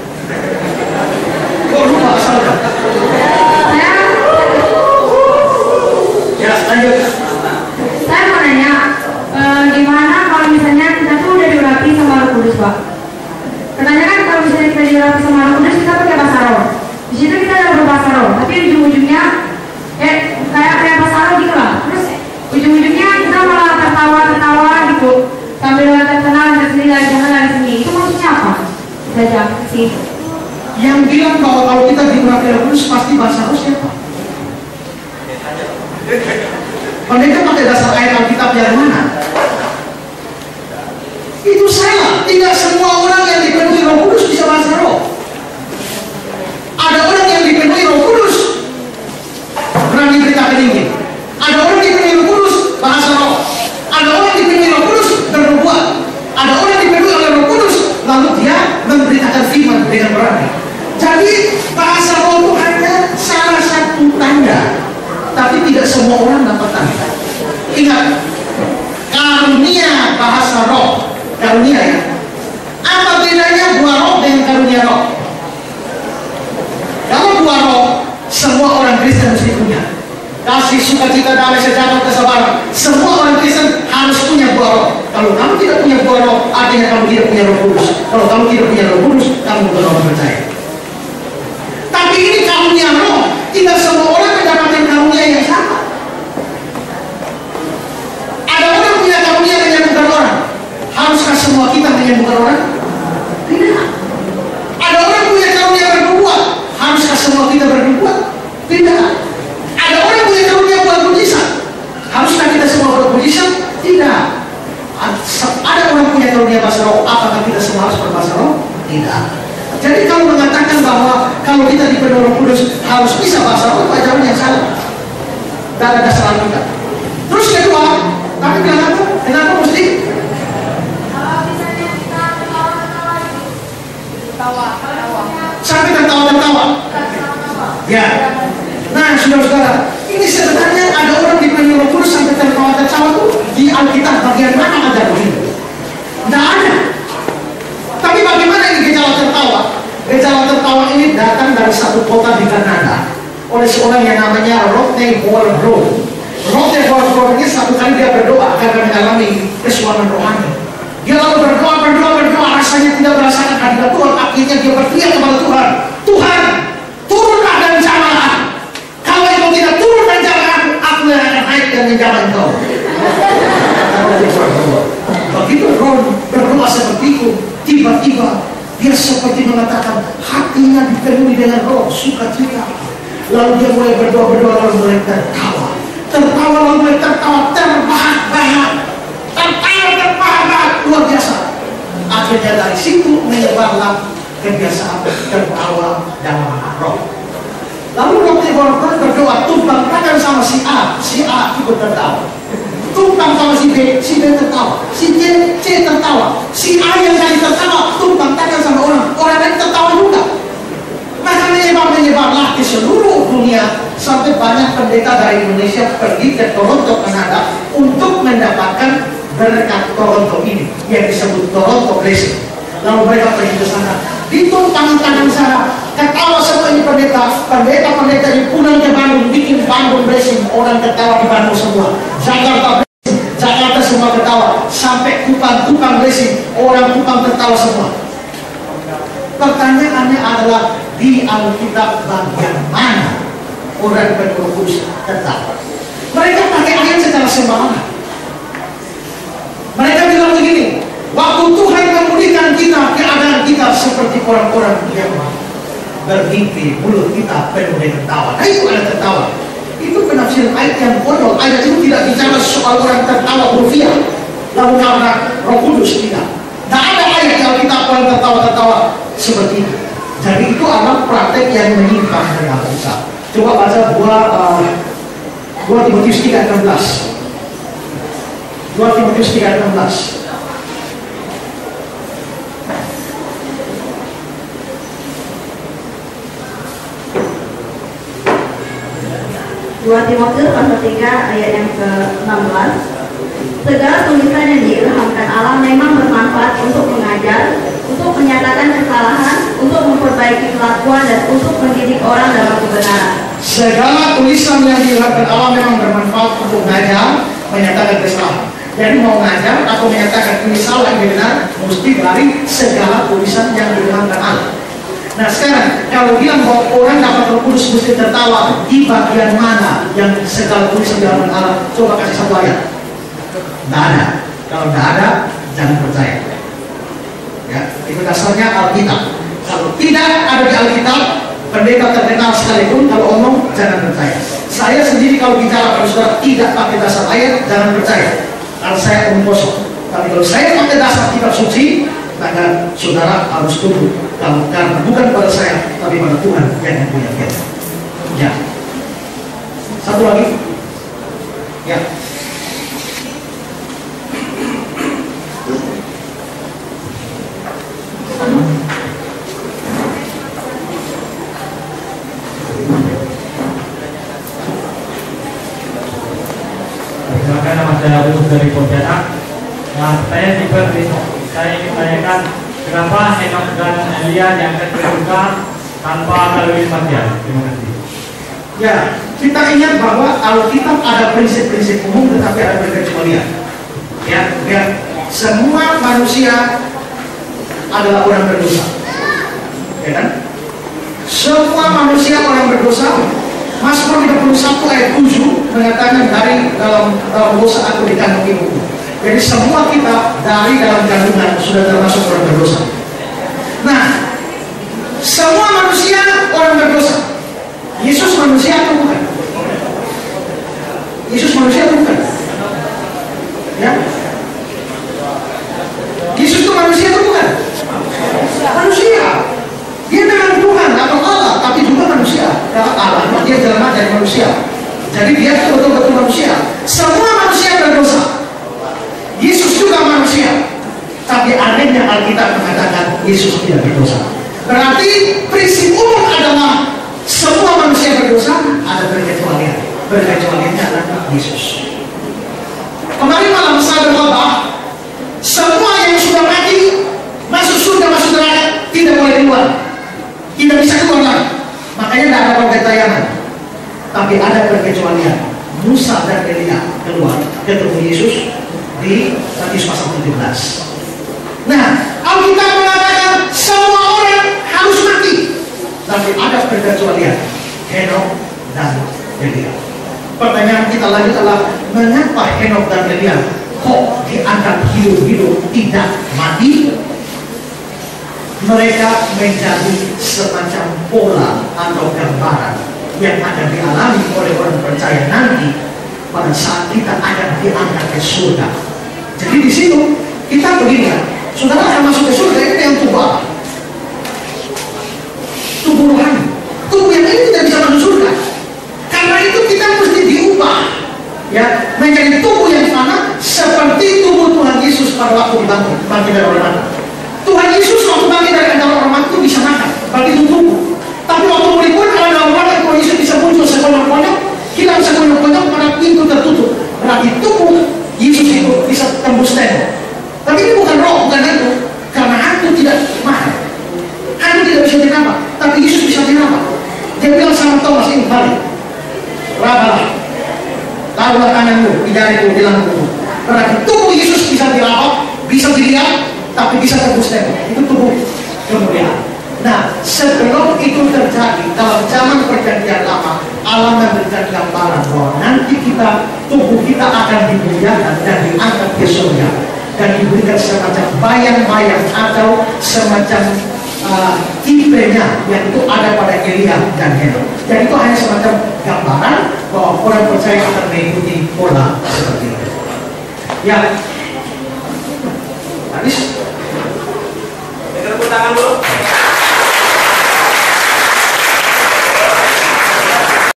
Kok lupa asalnya? Saya. Ya, lanjut. Saya mau nanya, gimana kalau misalnya kita tuh udah diurapi sama Roh Kudus, Pak? Katanya kan kalau misalnya kita diurapi sama Roh Kudus, kita pakai bahasa roh. Di situ kita ada berbahasa roh, tapi ujung-ujungnya kayak bahasa roh gitu lah. Terus ujung-ujungnya kita malah tertawa gitu, sambil terkenal tersendiri dari sana dari sini. Itu maksudnya apa? Bisa jawab sih. Yang bilang bahwa kalau kita diurapi Roh Kudus pasti bahasa roh siapa? Mereka pakai dasar ayat Alkitab yang mana? Itu salah. Tidak semua orang yang dipenuhi Roh Kudus bisa bahasa roh. Ada orang yang dipenuhi Roh Kudus berani beritakan Injil. Ada orang dipenuhi Roh Kudus bahasa roh. Ada orang dipenuhi Roh Kudus bernubuat. Ada orang dipenuhi oleh Roh Kudus lalu dia memberitakan firman dengan berani. Jadi bahasa roh itu hanya salah satu tanda, tapi tidak semua orang dapat tanda. Ingat, karunia bahasa roh, karunia ya. Apa bedanya buah roh dengan karunia roh? Kalau buah roh, semua orang Kristen mesti punya. Kasih, sukacita, damai, sejahtera, kesabaran. Semua orang Kristen harus punya buah roh. Kalau kamu tidak punya buah roh, artinya kamu tidak punya Roh Kudus. Kalau kamu tidak punya Roh Kudus, kamu bukan orang percaya. Tapi ini karunia roh. Tidak semua orang mendapatkan karunia yang sama. Ada orang punya karunia menyembuhkan orang. Haruskah semua kita menyembuhkan orang? Tidak. Ada orang punya karunia bernubuat. Haruskah semua kita bernubuat? Tidak. Ada orang punya karunia buat mujizat. Haruskah kita semua buat mujizat? Tidak. Ada orang punya karunia bahasa roh. Apakah kita semua harus berbahasa roh? Tidak. Jadi kalau mengatakan bahwa kalau kita dipenuhi Roh Kudus harus bisa bahasa roh, ajaran yang salah. Dan ada dasar Alkitab. Terus kedua, tapi bilang apa? Kenapa mesti? Kalau misalnya kita tertawa. Sampai tertawa. Ya. Nah, saudara-saudara, ini sebenarnya ada orang dipenuhi Roh Kudus sampai tertawa tuh di Alkitab bagian mana ada begitu? Tidak ada. Tapi bagaimana ini gejala tertawa? Gejala tertawa ini datang dari satu kota di Kanada oleh seorang yang namanya Rodney Howard-Browne. Rodney Howard-Browne ini satu kali dia berdoa karena mengalami kesuaran rohani. Dia lalu berdoa, rasanya tidak merasakan hadirat Tuhan. Akhirnya dia berteriak kepada Tuhan, Tuhan, turunlah dan jamah aku. Kalau engkau tidak turun dan jamah aku yang akan naik dan menjamah engkau. Begitu Ron berdoa seperti itu, tiba-tiba dia seperti mengatakan hatinya dipenuhi dengan roh sukacita. Lalu dia mulai berdoa lalu mulai tertawa lalu mulai tertawa terbahak-bahak luar biasa. Akhirnya dari situ menyebarlah kebiasaan tertawa dalam roh. Lalu Roh waktu orang berdoa, tumpang tangan sama si A ikut tertawa. Tumpang sama si B tertawa, si C tertawa, si A yang tadi tertawa, tumpang tangan sama orang lain tertawa juga. Maka menyebarlah ke seluruh dunia sampai banyak pendeta dari Indonesia pergi ke Toronto, Kanada untuk mendapatkan berkat Toronto ini yang disebut Toronto Blessing. Lalu mereka pergi ke sana, ditumpang tangan sana, ketawa semua ini pendeta ini pulang ke Bandung, bikin Bandung Blessing, orang ketawa di Bandung semua. Jakarta semua ketawa, sampai Kupang Blessing, orang Kupang ketawa semua. Pertanyaannya adalah, di Alkitab bagian mana orang Roh Kudus terdapat? Mereka pakai ayat secara sembarangan. Mereka bilang begini, waktu Tuhan memulihkan kita, keadaan kita seperti orang-orang yang bermimpi, mulut kita penuh dengan tawa. Nah, itu ada tertawa. Itu penafsiran ayat yang konyol. Ayat itu tidak bicara soal orang tertawa rupiah lalu karena Roh Kudus, tidak. Tidak ada ayat yang kita orang tertawa seperti itu. Jadi itu adalah praktek yang menyimpang dari Alkitab. Coba baca 2 Timotius 3:16. 2 Timotius 3:16. Timotius pasal 3 ayat yang ke-16. Segala tulisan yang diilhamkan Allah memang bermanfaat untuk mengajar, untuk menyatakan kesalahan, untuk memperbaiki kelakuan, dan untuk mendidik orang dalam kebenaran. Segala tulisan yang diilhamkan Allah memang bermanfaat untuk mengajar, menyatakan kesalahan. Jadi mau mengajar atau menyatakan ini salah, ini benar, mesti dari segala tulisan yang diilhamkan Allah. Nah sekarang, kalau bilang bahwa orang dapat Roh Kudus mesti tertawa, di bagian mana yang segala tulisan diilhamkan Allah? Coba kasih satu ayat. Tidak ada. Kalau tidak ada, jangan percaya. Ya, itu dasarnya Alkitab. Kalau tidak ada di Alkitab, pendeta terkenal sekalipun kalau omong, jangan percaya. Saya sendiri kalau bicara pada saudara tidak pakai dasar ayat, jangan percaya. Kalau saya omong kosong. Tapi kalau saya pakai dasar kitab suci, maka saudara harus tunduk. Karena bukan pada saya, tapi pada Tuhan yang mempunyai kita. Ya. Satu lagi. Ya. Silakan, nama saya Agus dari Pontianak. Nah, saya ingin tanyakan kenapa Henok dan Elia diangkat ke surga tanpa melalui kematian? Terima kasih. Ya, kita ingat bahwa Alkitab ada prinsip-prinsip umum tetapi ada pengecualian. Ya, semua manusia adalah orang berdosa. Ya kan? Semua manusia orang berdosa. Mazmur 51 ayat 7 mengatakan dari dalam dosa aku dikandung ibuku. Jadi semua kita dari dalam kandungan sudah termasuk orang berdosa. Nah, semua manusia orang berdosa. Yesus manusia atau bukan? Yesus manusia atau bukan? Ya? Yesus itu manusia atau bukan? Manusia. Dia memang Tuhan atau Allah, tapi juga manusia. Karena Allah dia jelema dari manusia. Jadi dia itu betul-betul manusia. Semua manusia berdosa. Yesus juga manusia. Tapi anehnya Alkitab mengatakan Yesus tidak berdosa. Berarti prinsip umum adalah semua manusia berdosa, ada berkecualian. Berkecualiannya adalah Yesus. Kemarin malam saya berkhotbah, semua yang sudah mati masuk surga, masuk neraka, tidak boleh keluar. Tidak bisa keluar lagi. Makanya tidak ada pembentayangan. Tapi ada perkecualian. Musa dan Elia keluar ketemu Yesus di Matius pasal 17. Nah, Alkitab mengatakan semua orang harus mati. Tapi ada perkecualian. Henok dan Elia. Pertanyaan kita lanjut adalah mengapa Henok dan Elia kok dianggap hidup-hidup tidak mati? Mereka menjadi semacam pola atau gambaran yang akan dialami oleh orang percaya nanti pada saat kita akan diangkat ke surga. Jadi di situ kita begini ya, saudara akan masuk ke surga ini yang tubuh apa? Tubuh rohani. Tubuh yang ini tidak bisa masuk surga. waktu bangkit dari orang mati. Tuhan Yesus waktu bangkit dari antara orang mati itu bisa makan, bagi tubuh. Tapi waktu berikut kalau dalam wadah Tuhan Yesus bisa muncul sekonyong-konyong, hilang sekonyong-konyong pada pintu tertutup. Berarti tubuh Yesus itu bisa tembus tembok. Tapi ini bukan roh, bukan hantu, karena hantu tidak makan. Hantu tidak bisa diraba, tapi Yesus bisa diraba. Dia bilang sama Thomas ini balik, rabalah, taruhlah tanganmu di jariku, di lambungmu. Berarti tubuh Yesus bisa diraba, bisa dilihat, tapi bisa tembus tembok. Itu tubuh kemuliaan. Nah, sebelum itu terjadi dalam zaman perjanjian lama, Allah memberikan gambaran bahwa nanti tubuh kita akan dimuliakan dan diangkat ke surga dan diberikan semacam bayang-bayang atau semacam tipenya yang itu ada pada Elia dan Henok. Jadi itu hanya semacam gambaran bahwa orang percaya akan mengikuti pola seperti itu. Ya, tadi